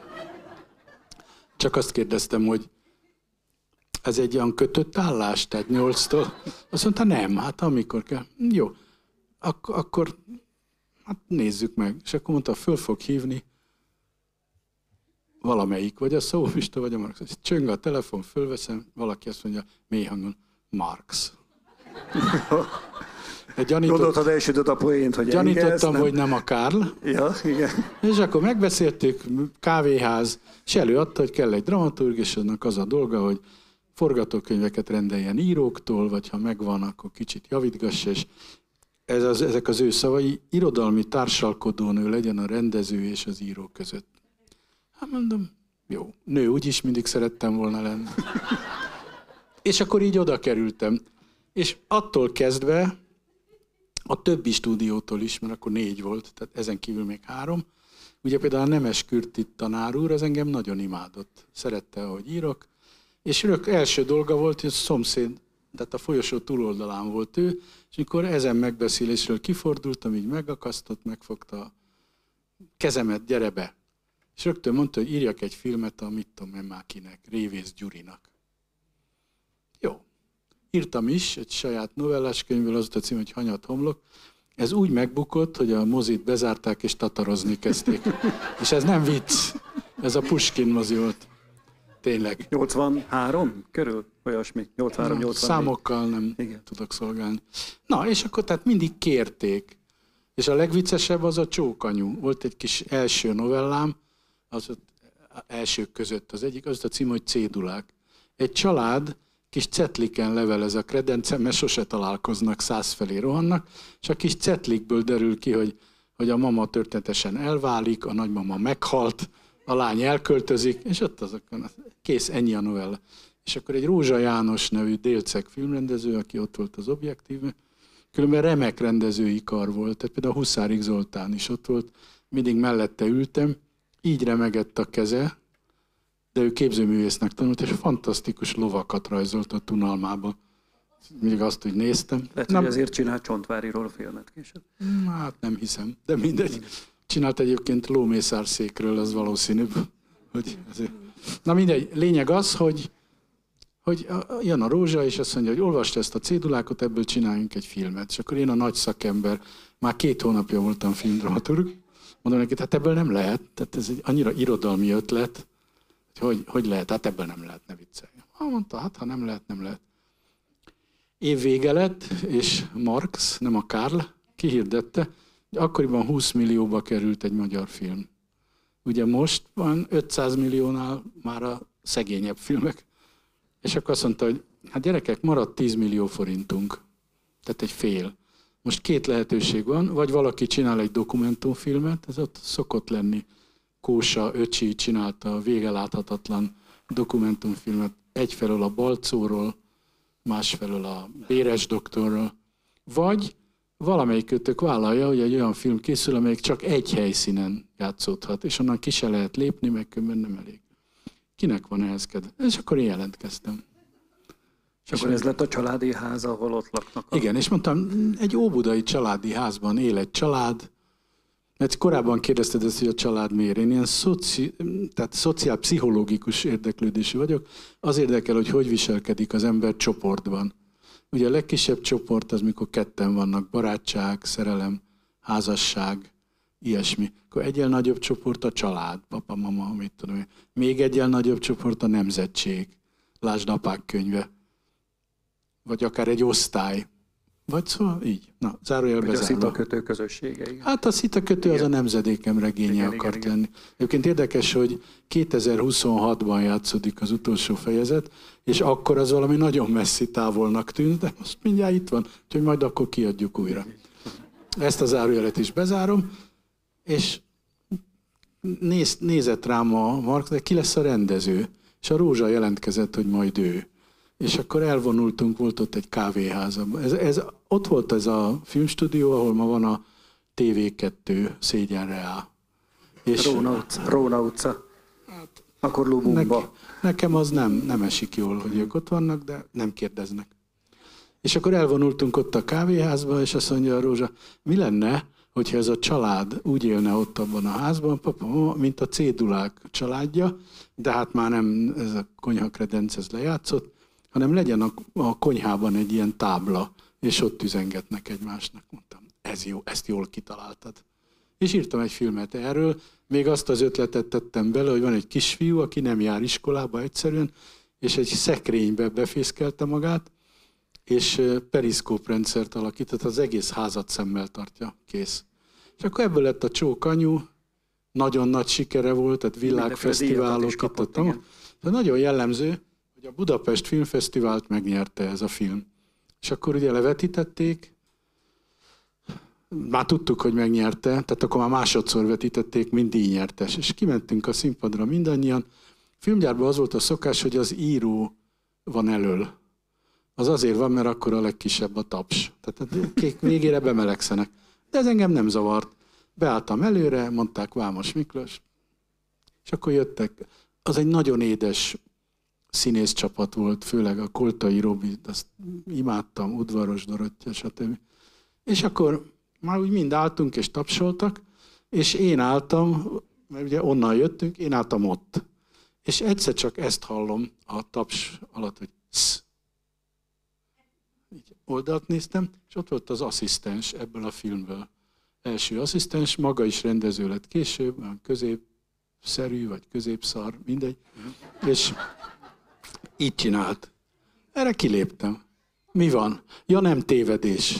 C: Csak azt kérdeztem, hogy ez egy olyan kötött állás, tehát nyolctól. Azt mondta, nem, hát amikor kell. Jó, Ak- akkor hát nézzük meg. És akkor mondta, föl fog hívni valamelyik, vagy a Szóvista, vagy a Marx. Csöng a telefon, fölveszem, valaki azt mondja, mély hangon, Marx. Gyanított,
B: Gondoltad, elsütött a poént, hogy
C: gyanítottam,
B: nem...
C: hogy nem a Karl.
B: Ja, igen.
C: És akkor megbeszéltük, kávéház, és előadta, hogy kell egy dramaturg, és annak az a dolga, hogy forgatókönyveket rendeljen íróktól, vagy ha megvan, akkor kicsit javítgassa, és ez az, ezek az ő szavai, irodalmi társalkodónő legyen a rendező és az író között. Hát mondom, jó, nő, úgyis mindig szerettem volna lenni. És akkor így oda kerültem. És attól kezdve, a többi stúdiótól is, mert akkor négy volt, tehát ezen kívül még három. Ugye például a Nemes Kürti tanár úr, az engem nagyon imádott. Szerette, ahogy írok. És rögt első dolga volt, hogy a szomszéd, tehát a folyosó túloldalán volt ő, és mikor ezen megbeszélésről kifordultam, így megakasztott, megfogta a kezemet, gyere be. És rögtön mondta, hogy írjak egy filmet a mit tudom én már kinek, Révész Gyurinak. Jó. Írtam is egy saját novellás könyvből, az a cím, hogy Hanyat homlok. Ez úgy megbukott, hogy a mozit bezárták és tatarozni kezdték. És ez nem vicc, ez a Puskin mozi volt. Tényleg.
B: nyolcvanhárom körül? Olyasmi. nyolcvanhárom nyolcvannégy.
C: Számokkal nem
B: Igen.
C: tudok szolgálni. Na, és akkor tehát mindig kérték. És a legviccesebb az a Csókanyu. Volt egy kis első novellám, az ott elsők között az egyik, az a cím, hogy Cédulák. Egy család kis cetliken levelez a kredencem, mert sose találkoznak, százfelé rohannak, és a kis cetlikből derül ki, hogy, hogy a mama történetesen elválik, a nagymama meghalt, a lány elköltözik, és ott azokon, kész, ennyi a novella. És akkor egy Rózsa János nevű délceg filmrendező, aki ott volt az Objektív, különben remek rendezői kar volt, tehát például Huszárik Zoltán is ott volt, mindig mellette ültem, így remegett a keze, de ő képzőművésznek tanult, és fantasztikus lovakat rajzolt a Tunalmába. Mindig azt úgy néztem.
B: Lehet, nem, hogy azért csinált Csontváriról filmet később.
C: Hát nem hiszem, de mindegy. Csinált egyébként lómészárszékről, az valószínűbb. Hogy azért. Na mindegy, lényeg az, hogy, hogy jön a Rózsa, és azt mondja, hogy olvasd ezt a cédulákat, ebből csináljunk egy filmet. És akkor én a nagy szakember, már két hónapja voltam filmdramaturg, mondom neki, hát ebből nem lehet, tehát ez egy annyira irodalmi ötlet, hogy hogy lehet, hát ebből nem lehet, ne vicceljen. Ha mondta, hát ha nem lehet, nem lehet. Év vége lett, és Marx, nem a Karl, kihirdette, hogy akkoriban húsz millióba került egy magyar film. Ugye most van ötszáz milliónál már a szegényebb filmek. És akkor azt mondta, hogy hát gyerekek, maradt tíz millió forintunk. Tehát egy fél. Most két lehetőség van, vagy valaki csinál egy dokumentumfilmet, ez ott szokott lenni. Kósa öcsi csinálta a vége láthatatlan dokumentumfilmet egyfelől a Balcóról, másfelől a Béres doktorról. Vagy valamelyikőtök vállalja, hogy egy olyan film készül, amelyik csak egy helyszínen játszódhat, és onnan ki se lehet lépni, meg különben nem elég. Kinek van ehhez kedve? És akkor én jelentkeztem.
B: És, és akkor ez lett a családi ház, ahol ott laknak. A...
C: Igen, és mondtam, egy óbudai családi házban él egy család, mert korábban kérdezted ezt, hogy a család miért. Én ilyen szoci... tehát szociálpszichológikus érdeklődésű vagyok. Az érdekel, hogy hogy viselkedik az ember csoportban. Ugye a legkisebb csoport az, mikor ketten vannak, barátság, szerelem, házasság, ilyesmi. Akkor egyel nagyobb csoport a család, papa, mama, mit tudom én. Még egyel nagyobb csoport a nemzetség. Lásd Apák könyve. Vagy akár egy osztály. Vagy szóval így. Na, zárójel bezárva.
B: A szitakötő közössége, igen.
C: Hát a szitakötő az a nemzedékem regénye igen, akart igen, lenni. Igen. Egyébként érdekes, hogy kétezer-huszonhatban játszódik az utolsó fejezet, és akkor az valami nagyon messzi távolnak tűnt, de most mindjárt itt van, úgyhogy majd akkor kiadjuk újra. Ezt a zárójelet is bezárom, és néz, nézett rám a Marx, de ki lesz a rendező? És a Rózsa jelentkezett, hogy majd ő. És akkor elvonultunk, volt ott egy kávéházban. Ez, ez, ott volt ez a filmstúdió, ahol ma van a té vé kettő, szégyenre áll.
B: És Róna utca. Róna utca. Hát, akkor Lubumba.
C: Ne, nekem az nem, nem esik jól, hogy ők ott vannak, de nem kérdeznek. És akkor elvonultunk ott a kávéházba, és azt mondja a Rózsa, mi lenne, hogyha ez a család úgy élne ott abban a házban, papa, mint a cédulák családja, de hát már nem ez a konyhakredenc, ez lejátszott, hanem legyen a, a konyhában egy ilyen tábla, és ott üzengetnek egymásnak. Mondtam, ez jó, ezt jól kitaláltad. És írtam egy filmet erről, még azt az ötletet tettem bele, hogy van egy kisfiú, aki nem jár iskolába egyszerűen, és egy szekrénybe befészkelte magát, és periszkóprendszert alakított, az egész házat szemmel tartja, kész. És akkor ebből lett a Csókanyu, nagyon nagy sikere volt, tehát világfesztiválok itt ott. De nagyon jellemző, hogy a Budapest Filmfesztivált megnyerte ez a film. És akkor ugye levetítették, már tudtuk, hogy megnyerte, tehát akkor már másodszor vetítették, mint díjnyertes. És kimentünk a színpadra mindannyian. A filmgyárban az volt a szokás, hogy az író van elől. Az azért van, mert akkor a legkisebb a taps. Tehát a kék végére bemelegszenek. De ez engem nem zavart. Beálltam előre, mondták Vámos Miklós, és akkor jöttek. Az egy nagyon édes színész csapat volt, főleg a Koltai Robi, azt imádtam, Udvaros Dorottya, stb. És akkor már úgy mind álltunk és tapsoltak, és én álltam, mert ugye onnan jöttünk, én álltam ott. És egyszer csak ezt hallom a taps alatt, hogy sz. Így oldalt néztem, és ott volt az asszisztens ebből a filmből. Első asszisztens, maga is rendező lett később, olyan középszerű, vagy középszar, mindegy. Mm. És így csinált. Erre kiléptem. Mi van? Ja, nem tévedés.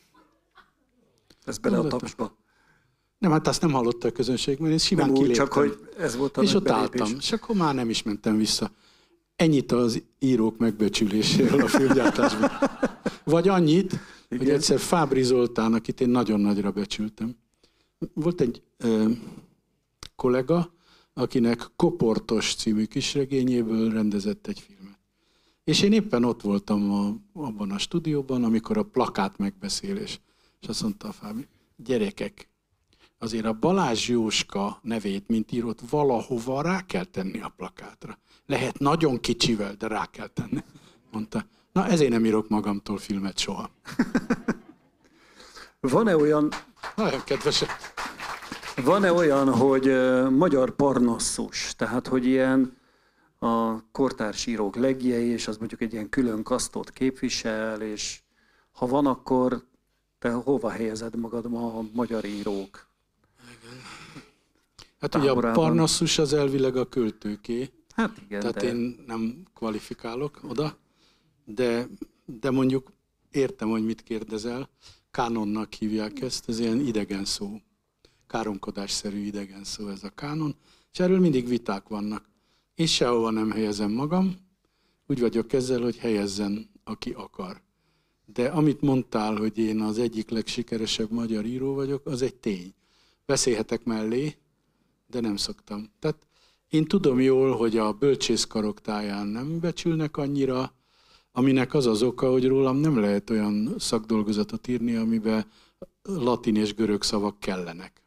B: Ez bele a tapsba.
C: Nem, hát azt nem hallotta a közönség, mert én simán
B: nem
C: kiléptem.
B: Úgy, csak hogy ez volt a
C: és ott
B: belépés.
C: álltam, és akkor már nem is mentem vissza. Ennyit az írók megbecsüléséről a filmgyártásban. Vagy annyit, igen, hogy egyszer Fábry Zoltán, akit én nagyon nagyra becsültem. Volt egy ö, kollega, akinek Koportos című kisregényéből rendezett egy filmet. És én éppen ott voltam a, abban a stúdióban, amikor a plakát megbeszélés. És azt mondta a Fábry, gyerekek, azért a Balázs Jóska nevét, mint írót, valahova rá kell tenni a plakátra. Lehet nagyon kicsivel, de rá kell tenni. Mondta, na ezért nem írok magamtól filmet soha.
B: Van-e olyan...
C: Nagyon kedves.
B: Van-e olyan, hogy uh, magyar parnasszus, tehát hogy ilyen a kortárs írók legjei, és az mondjuk egy ilyen külön kasztot képvisel, és ha van, akkor te hova helyezed magad ma a magyar írók?
C: Hát ugye a parnasszus az elvileg a költőké.
B: Hát igen,
C: tehát
B: de...
C: én nem kvalifikálok oda, de, de mondjuk értem, hogy mit kérdezel. Kánonnak hívják ezt, ez ilyen idegen szó. Káromkodásszerű idegen szó ez a kánon, és erről mindig viták vannak. Én sehova nem helyezem magam, úgy vagyok ezzel, hogy helyezzen, aki akar. De amit mondtál, hogy én az egyik legsikeresebb magyar író vagyok, az egy tény. Beszélhetek mellé, de nem szoktam. Tehát én tudom jól, hogy a bölcsészkarok táján nem becsülnek annyira, aminek az az oka, hogy rólam nem lehet olyan szakdolgozatot írni, amiben latin és görög szavak kellenek.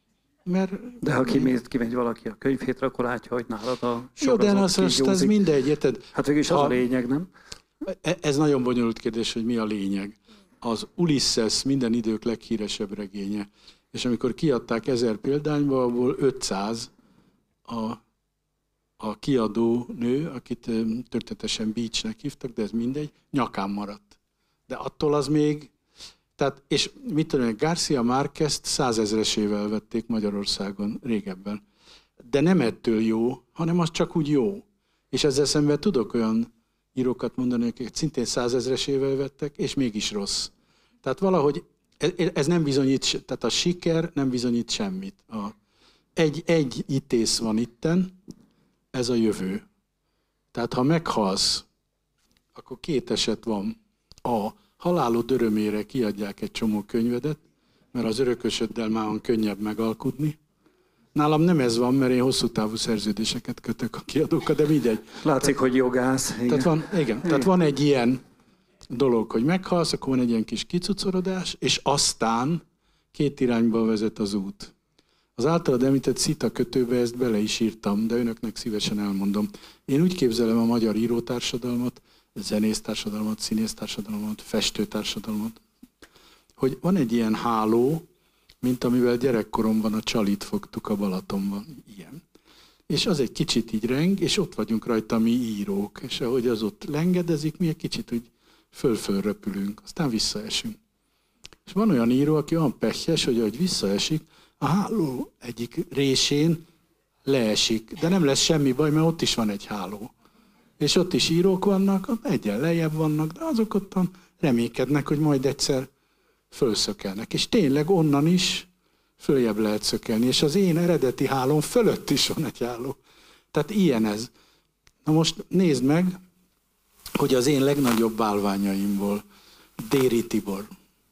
C: Mert
B: de ha kimegy, kimegy valaki a könyvhétre, akkor látja, hogy nálad a
C: jó, de az, az, az mindegy, érted?
B: Hát végülis az a lényeg, nem?
C: Ez nagyon bonyolult kérdés, hogy mi a lényeg. Az Ulysses minden idők leghíresebb regénye, és amikor kiadták ezer példányba, abból ötszáz a, a kiadó nő, akit történetesen Beachnek hívtak, de ez mindegy, nyakán maradt. De attól az még... Tehát, és mit tudom, García Márquezt százezresével vették Magyarországon régebben. De nem ettől jó, hanem az csak úgy jó. És ezzel szemben tudok olyan írókat mondani, akiket szintén százezresével vettek, és mégis rossz. Tehát valahogy ez nem bizonyít, tehát a siker nem bizonyít semmit. A, egy, egy ítész van itten, ez a jövő. Tehát ha meghalsz, akkor két eset van. A halálod örömére kiadják egy csomó könyvedet, mert az örökösöddel már van könnyebb megalkudni. Nálam nem ez van, mert én hosszú távú szerződéseket kötök a kiadókkal, de mindegy.
B: Látszik, hogy jogász. Igen.
C: Tehát van, igen, igen. Tehát van egy ilyen dolog, hogy meghalsz, akkor van egy ilyen kis kicucorodás, és aztán két irányba vezet az út. Az általad említett Szita kötőbe ezt bele is írtam, de önöknek szívesen elmondom. Én úgy képzelem a magyar írótársadalmat, zenésztársadalmat, színésztársadalmat, festőtársadalmat, hogy van egy ilyen háló, mint amivel gyerekkoromban a csalit fogtuk a Balatonban, ilyen. És az egy kicsit így reng, és ott vagyunk rajta mi írók, és ahogy az ott lengedezik, mi egy kicsit úgy föl-föl röpülünk, aztán visszaesünk. És van olyan író, aki olyan pehjes, hogy ahogy visszaesik, a háló egyik résén leesik, de nem lesz semmi baj, mert ott is van egy háló. És ott is írók vannak, egyen lejjebb vannak, de azok ottan reménykednek, hogy majd egyszer fölszökelnek. És tényleg onnan is följebb lehet szökelni. És az én eredeti hálón fölött is van egy háló. Tehát ilyen ez. Na most nézd meg, hogy az én legnagyobb bálványaimból Déri Tibor.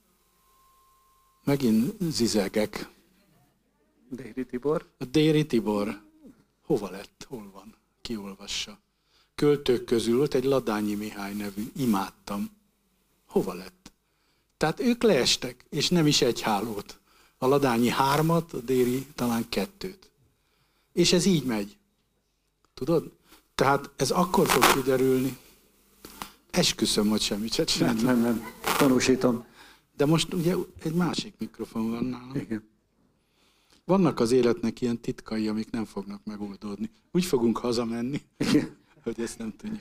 C: Megint zizegek.
B: Déri Tibor?
C: A Déri Tibor. Hova lett? Hol van? Ki olvassa? Költők közül volt egy Ladányi Mihály nevű. Imádtam. Hova lett? Tehát ők leestek, és nem is egy hálót. A Ladányi hármat, a Déri talán kettőt. És ez így megy. Tudod? Tehát ez akkor fog kiderülni. Esküszöm, hogy semmit se csináltam.
B: Nem, nem, nem. Tanúsítom.
C: De most ugye egy másik mikrofon van nálam.
B: Igen.
C: Vannak az életnek ilyen titkai, amik nem fognak megoldódni. Úgy fogunk hazamenni,
B: Igen.
C: hogy ezt nem tudjuk.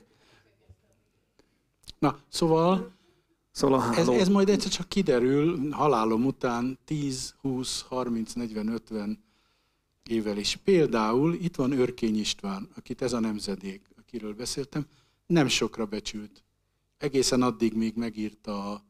C: Na, szóval,
B: szóval
C: ez, ez majd egyszer csak kiderül halálom után tíz, húsz, harminc, negyven, ötven évvel is. Például itt van Örkény István, akit ez a nemzedék, akiről beszéltem, nem sokra becsült. Egészen addig, még megírta a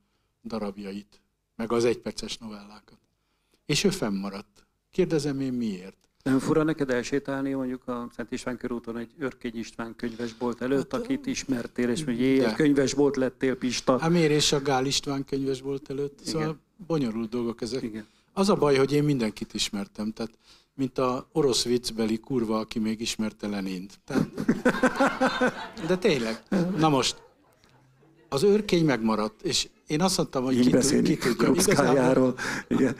C: darabjait, meg az egyperces novellákat. És ő fennmaradt. Kérdezem én miért?
B: Nem fura neked elsétálni mondjuk a Szent István körúton egy Örkény István könyvesbolt előtt, hát, akit ismertél, és hogy jé, egy könyvesbolt lettél, Pista.
C: A Mér és a Gál István könyvesbolt előtt, igen. Szóval bonyolult dolgok ezek.
B: Igen.
C: Az a baj, hogy én mindenkit ismertem, tehát mint a orosz viccbeli kurva, aki még ismerte Lenint. Tehát, de tényleg. Na most, az Örkény megmaradt, és én azt mondtam, hogy
B: így
C: ki, ki tudja.
B: Krupszkájáról. Igen.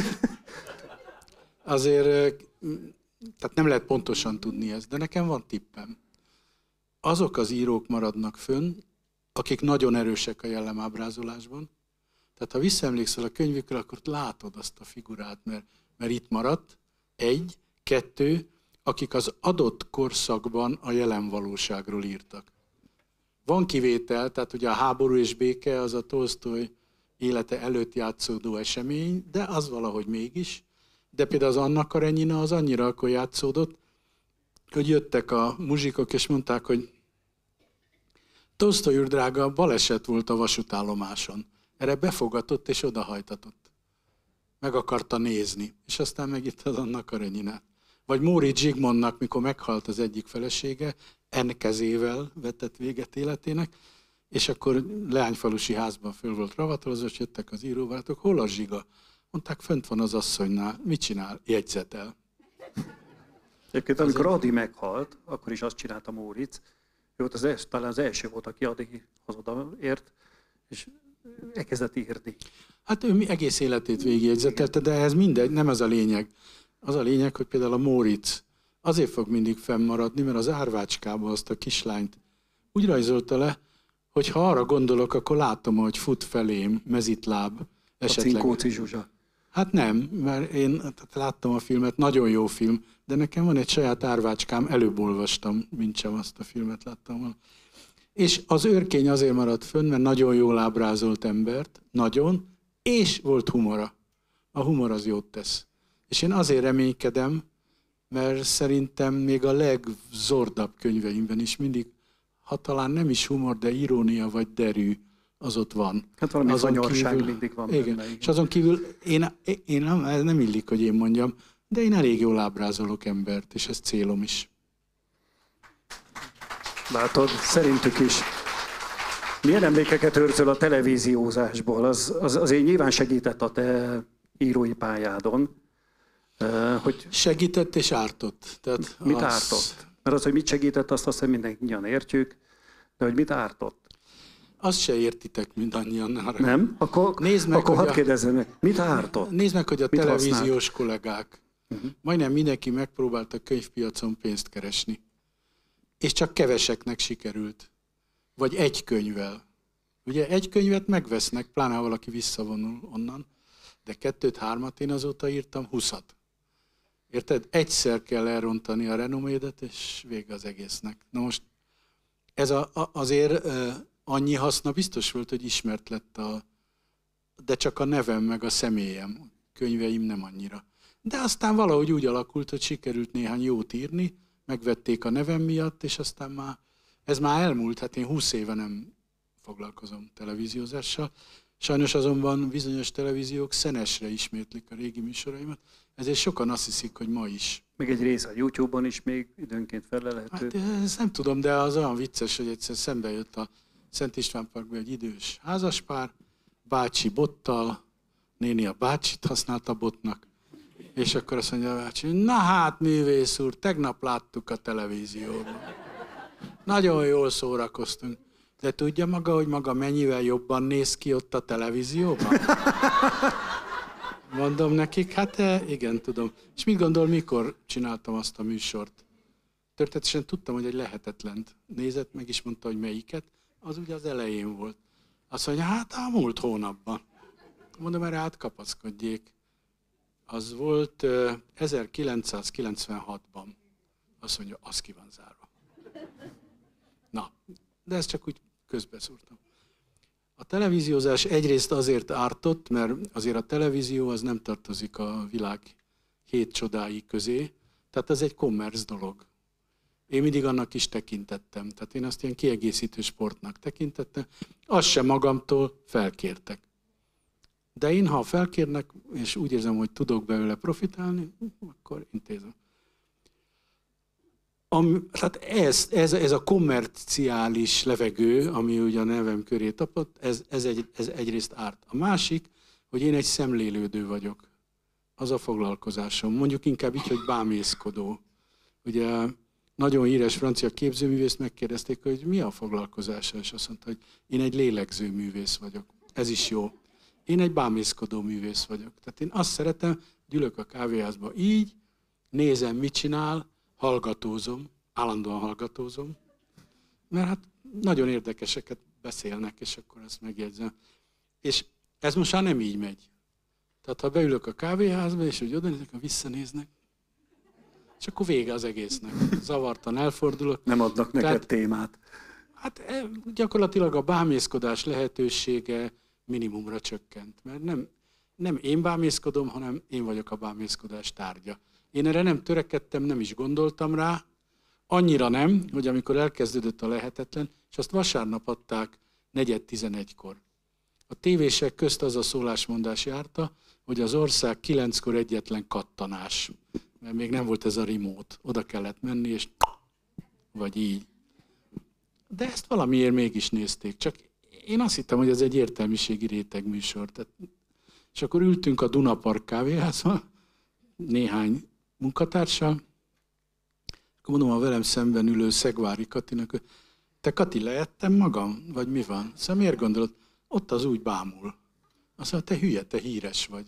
C: Azért, tehát nem lehet pontosan tudni ezt, de nekem van tippem. Azok az írók maradnak fönn, akik nagyon erősek a jellemábrázolásban. Tehát ha visszaemlékszel a könyvükre, akkor látod azt a figurát, mert, mert itt maradt. Egy, kettő, akik az adott korszakban a jelen valóságról írtak. Van kivétel, tehát ugye a Háború és béke az a Tolsztoj élete előtt játszódó esemény, de az valahogy mégis. De például az Anna Karenina az annyira akkor játszódott, hogy jöttek a muzsikok és mondták, hogy Tolsztoj úr drága, baleset volt a vasútállomáson. Erre befogatott és odahajtatott. Meg akarta nézni, és aztán megint az Anna Kareninát. Vagy Móricz Zsigmondnak, mikor meghalt az egyik felesége, en kezével vetett véget életének, és akkor Leányfalusi házban föl volt ravatolozva, és jöttek az íróbarátok, hol a Zsiga? Mondták, fönt van az asszonynál. Mit csinál? Jegyzetel.
B: Egyébként amikor Adi meghalt, akkor is azt csinálta Móricz. Ő volt az, els, talán az első volt, aki Adihoz odaért, és elkezdett írni.
C: Hát ő egész életét végigjegyzetelte, de ez mindegy, nem ez a lényeg. Az a lényeg, hogy például a Móricz azért fog mindig fennmaradni, mert az Árvácskába azt a kislányt úgy rajzolta le, hogy ha arra gondolok, akkor látom, hogy fut felém mezitláb. Esetleg.
B: A Cinkóci Zsuzsa.
C: Hát nem, mert én láttam a filmet, nagyon jó film, de nekem van egy saját Árvácskám, előbb olvastam, mint sem azt a filmet láttam volna. És az Örkény azért maradt fönn, mert nagyon jól ábrázolt embert, nagyon, és volt humora. A humor az jót tesz. És én azért reménykedem, mert szerintem még a legzordabb könyveimben is mindig, ha talán nem is humor, de irónia vagy derű, az ott van.
B: Hát valami
C: azon
B: kanyarság
C: kívül,
B: mindig van
C: igen.
B: benne. Igen.
C: És azon kívül én, én nem, ez nem illik, hogy én mondjam, de én elég jól ábrázolok embert, és ez célom is.
B: Látod, szerintük is. Milyen emlékeket őrzöl a televíziózásból? Az, az azért nyilván segített a te írói pályádon. Hogy
C: segített és ártott. Tehát
B: mit
C: az...
B: ártott? Mert az, hogy mit segített, azt azt hiszem mindannyian értjük, de hogy mit ártott?
C: Azt se értitek mindannyian. Arra.
B: Nem? Akkor,
C: nézd meg,
B: akkor hadd
C: a...
B: kérdezzem meg, mit ártott?
C: Nézd meg, hogy a
B: mit
C: televíziós
B: használt?
C: kollégák,
B: uh-huh.
C: majdnem mindenki megpróbált a könyvpiacon pénzt keresni. És csak keveseknek sikerült. Vagy egy könyvvel. Ugye egy könyvet megvesznek, pláne ha valaki visszavonul onnan, de kettőt, hármat én azóta írtam, huszat. Érted? Egyszer kell elrontani a renomédet, és vége az egésznek. Na most ez a, a, azért uh, annyi haszna biztos volt, hogy ismert lett a, de csak a nevem meg a személyem. Könyveim nem annyira. De aztán valahogy úgy alakult, hogy sikerült néhány jót írni, megvették a nevem miatt, és aztán már, ez már elmúlt, hát én húsz éve nem foglalkozom televíziózással. Sajnos azonban bizonyos televíziók szenesre ismétlik a régi műsoraimat, ezért sokan azt hiszik, hogy ma is.
B: Még egy rész a YouTube-on is még időnként felelhető.
C: Hát ezt nem tudom, de az olyan vicces, hogy egyszer szembe jött a Szent István Parkban egy idős házaspár, bácsi bottal, néni a bácsit használta botnak, és akkor azt mondja a bácsi, na hát művész úr, tegnap láttuk a televízióban. Nagyon jól szórakoztunk. De tudja maga, hogy maga mennyivel jobban néz ki ott a televízióban? Mondom nekik, hát igen, tudom. És mit gondol, mikor csináltam azt a műsort? Történetesen tudtam, hogy egy lehetetlent nézett, meg is mondta, hogy melyiket. Az ugye az elején volt. Azt mondja, hát a múlt hónapban. Mondom, erre átkapaszkodjék. Az volt uh, ezerkilencszázkilencvenhatban. Azt mondja, az ki van zárva. Na, de ezt csak úgy közbeszúrtam. A televíziózás egyrészt azért ártott, mert azért a televízió az nem tartozik a világ hét csodái közé, tehát ez egy commerce dolog. Én mindig annak is tekintettem, tehát én azt ilyen kiegészítő sportnak tekintettem, azt sem magamtól felkértek. De én, ha felkérnek, és úgy érzem, hogy tudok belőle profitálni, akkor intézem. Am, tehát ez, ez, ez a kommerciális levegő, ami ugye a nevem köré tapott, ez, ez, egy, ez egyrészt árt. A másik, hogy én egy szemlélődő vagyok. Az a foglalkozásom. Mondjuk inkább így, hogy bámészkodó. Ugye nagyon híres francia képzőművészt megkérdezték, hogy mi a foglalkozása, és azt mondta, hogy én egy lélegző művész vagyok. Ez is jó. Én egy bámészkodó művész vagyok. Tehát én azt szeretem, hogy ülök a kávéházba így, nézem, mit csinál, hallgatózom, állandóan hallgatózom, mert hát nagyon érdekeseket beszélnek, és akkor ezt megjegyzem. És ez most már nem így megy. Tehát ha beülök a kávéházba, és úgy odanézek, ha visszanéznek, és akkor vége az egésznek. Zavartan elfordulok.
B: Nem adnak neked Tehát, témát.
C: Hát gyakorlatilag a bámészkodás lehetősége minimumra csökkent. Mert nem, nem én bámészkodom, hanem én vagyok a bámészkodás tárgya. Én erre nem törekedtem, nem is gondoltam rá. Annyira nem, hogy amikor elkezdődött a lehetetlen, és azt vasárnap adták negyed tizenegykor. A tévések közt az a szólásmondás járta, hogy az ország kilenckor egyetlen kattanás. Mert még nem volt ez a remote. Oda kellett menni, és vagy így. De ezt valamiért mégis nézték. Csak én azt hittem, hogy ez egy értelmiségi réteg műsor. Tehát, és akkor ültünk a Dunapark kávéházban, néhány munkatársal. Akkor mondom a velem szemben ülő Szegvári Katinak, hogy te Kati, leettem magam? Vagy mi van? Szóval miért gondolod? Ott az úgy bámul. Azt mondja, te hülye, te híres vagy.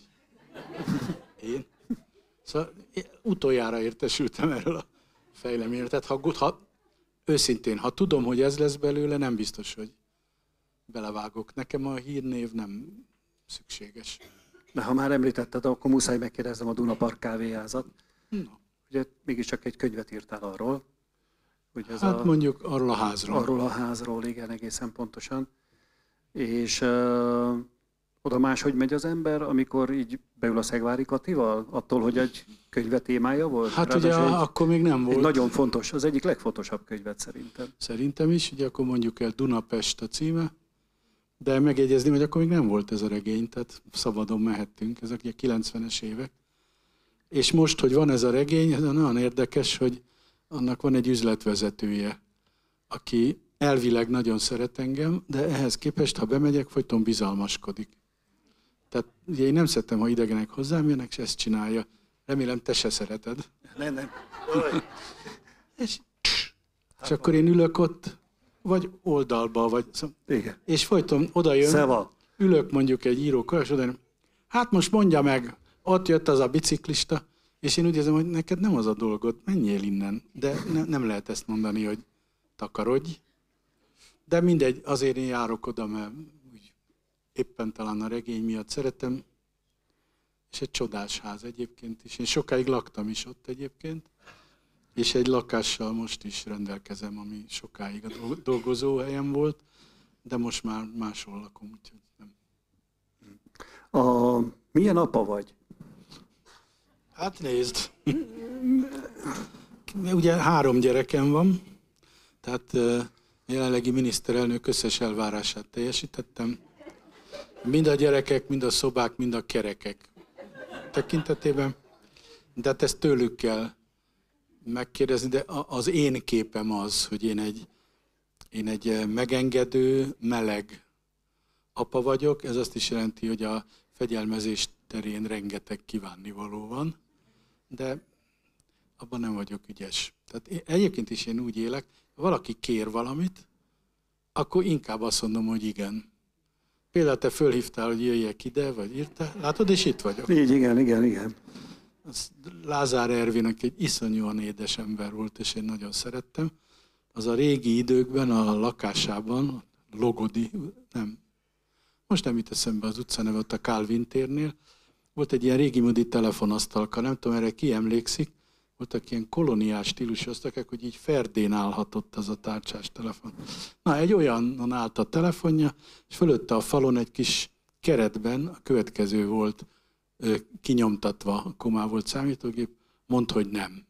C: Én? Szóval én utoljára értesültem erről a fejleményről. Tehát ha, ha, őszintén, ha tudom, hogy ez lesz belőle, nem biztos, hogy belevágok. Nekem a hírnév nem szükséges.
B: De ha már említetted, akkor muszáj megkérdeznem a Dunapark kávéházat. No. Ugye mégiscsak egy könyvet írtál arról. Hogy ez
C: hát
B: a,
C: mondjuk arról a házról.
B: Arról a házról, igen, egészen pontosan. És uh, oda máshogy megy az ember, amikor így beül a Szegvári Katival? Attól, hogy egy könyve témája volt?
C: Hát
B: Ráadásul
C: ugye
B: egy,
C: akkor még nem volt.
B: Egy nagyon fontos, az egyik legfontosabb könyvet szerintem.
C: Szerintem is, ugye akkor mondjuk el Dunapest a címe, de megjegyezném, hogy akkor még nem volt ez a regény, tehát szabadon mehettünk, ezek ugye kilencvenes évek. És most, hogy van ez a regény, ez nagyon érdekes, hogy annak van egy üzletvezetője, aki elvileg nagyon szeret engem, de ehhez képest, ha bemegyek, folyton bizalmaskodik. Tehát ugye én nem szeretem, ha idegenek hozzám jönnek, és ezt csinálja. Remélem, te se szereted.
B: Nem, nem.
C: és, és akkor én ülök ott, vagy oldalba, vagy...
B: Igen.
C: És folyton oda jön,
B: Szeva.
C: Ülök mondjuk egy írókkal, és oda jön, hát most mondja meg, ott jött az a biciklista, és én úgy érzem, hogy neked nem az a dolgod, menjél innen. De ne, nem lehet ezt mondani, hogy takarodj. De mindegy, azért én járok oda, mert úgy éppen talán a regény miatt szeretem. És egy csodás ház egyébként is. Én sokáig laktam is ott egyébként. És egy lakással most is rendelkezem, ami sokáig a dolgozóhelyem volt, de most már máshol lakom, úgyhogy nem.
B: A, milyen apa vagy?
C: Hát nézd, ugye három gyerekem van, tehát jelenlegi miniszterelnök összes elvárását teljesítettem. Mind a gyerekek, mind a szobák, mind a kerekek tekintetében, de hát ezt tőlük kell megkérdezni, de az én képem az, hogy én egy, én egy megengedő, meleg apa vagyok. Ez azt is jelenti, hogy a fegyelmezés terén rengeteg kívánnivaló van, de abban nem vagyok ügyes. Tehát én, egyébként is én úgy élek, ha valaki kér valamit, akkor inkább azt mondom, hogy igen. Például te fölhívtál, hogy jöjjek ide, vagy írtál, látod, és itt vagyok.
B: Így, igen, igen, igen.
C: Az Lázár Ervin, aki egy iszonyúan édes ember volt, és én nagyon szerettem. Az a régi időkben a lakásában, Logodi, nem, most nem jut eszembe az utcaneve, ott a Calvin térnél, volt egy ilyen régi módi telefonasztalka, nem tudom, erre ki emlékszik, voltak ilyen koloniás stílusú asztalkák, hogy így ferdén állhatott az a tárcsás telefon. Na, egy olyanon állt a telefonja, és fölötte a falon egy kis keretben a következő volt kinyomtatva, akkor már volt számítógép, mondd, hogy nem.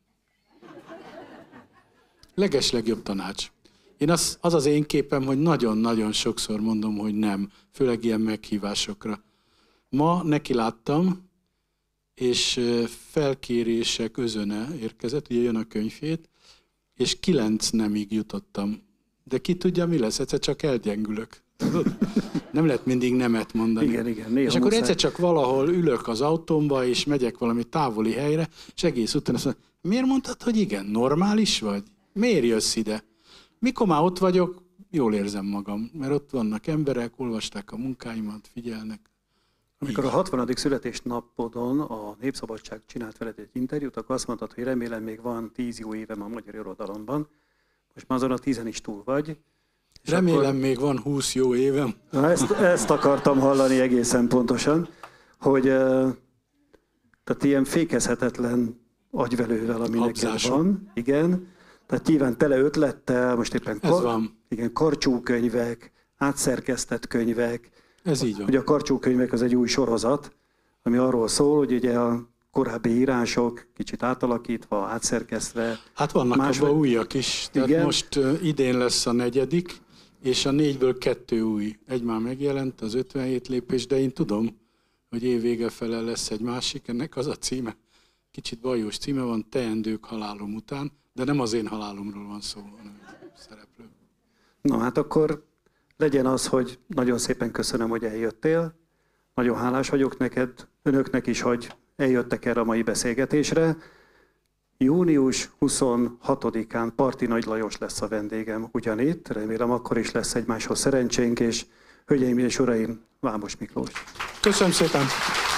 C: Legeslegjobb tanács. Én az, az az én képem, hogy nagyon-nagyon sokszor mondom, hogy nem, főleg ilyen meghívásokra. Ma nekiláttam, és felkérések özöne érkezett, ugye jön a könyvhét, és kilenc nemig jutottam. De ki tudja, mi lesz? Egyszer csak elgyengülök. Tudod? Nem lehet mindig nemet mondani.
B: Igen, igen, néha
C: és akkor
B: muszáj.
C: egyszer csak valahol ülök az autómba, és megyek valami távoli helyre, és egész után azt mondom, miért mondtad, hogy igen, normális vagy? Miért jössz ide? Mikor már ott vagyok, jól érzem magam, mert ott vannak emberek, olvasták a munkáimat, figyelnek.
B: Amikor a hatvanadik születésnapodon a Népszabadság csinált veled egy interjút, akkor azt mondtad, hogy remélem még van tíz jó évem a magyar irodalomban. Most már azon a tízen is túl vagy. És
C: Remélem
B: akkor...
C: még van húsz jó évem.
B: Na, ezt, ezt akartam hallani egészen pontosan, hogy tehát ilyen fékezhetetlen agyvelővel, ami neked van. Igen. Tehát nyilván tele ötlettel, most éppen
C: Ez van.
B: Igen, karcsúkönyvek, átszerkesztett könyvek.
C: Ez így van.
B: Ugye a karcsúkönyvek az egy új sorozat, ami arról szól, hogy ugye a korábbi írások kicsit átalakítva, átszerkesztve.
C: Hát vannak más abban újak is. Tehát igen. Most uh, idén lesz a negyedik, és a négyből kettő új. Egy már megjelent, az ötvenhét lépés, de én tudom, hogy év vége fele lesz egy másik. Ennek az a címe, kicsit bajós címe van, Teendők halálom után, de nem az én halálomról van szó, hanem szereplő.
B: Na hát akkor legyen az, hogy nagyon szépen köszönöm, hogy eljöttél. Nagyon hálás vagyok neked, önöknek is, hogy eljöttek erre a mai beszélgetésre. június huszonhatodikán Parti Nagy Lajos lesz a vendégem ugyanitt. Remélem akkor is lesz egymáshoz szerencsénk, és hölgyeim és uraim, Vámos Miklós.
C: Köszönöm szépen!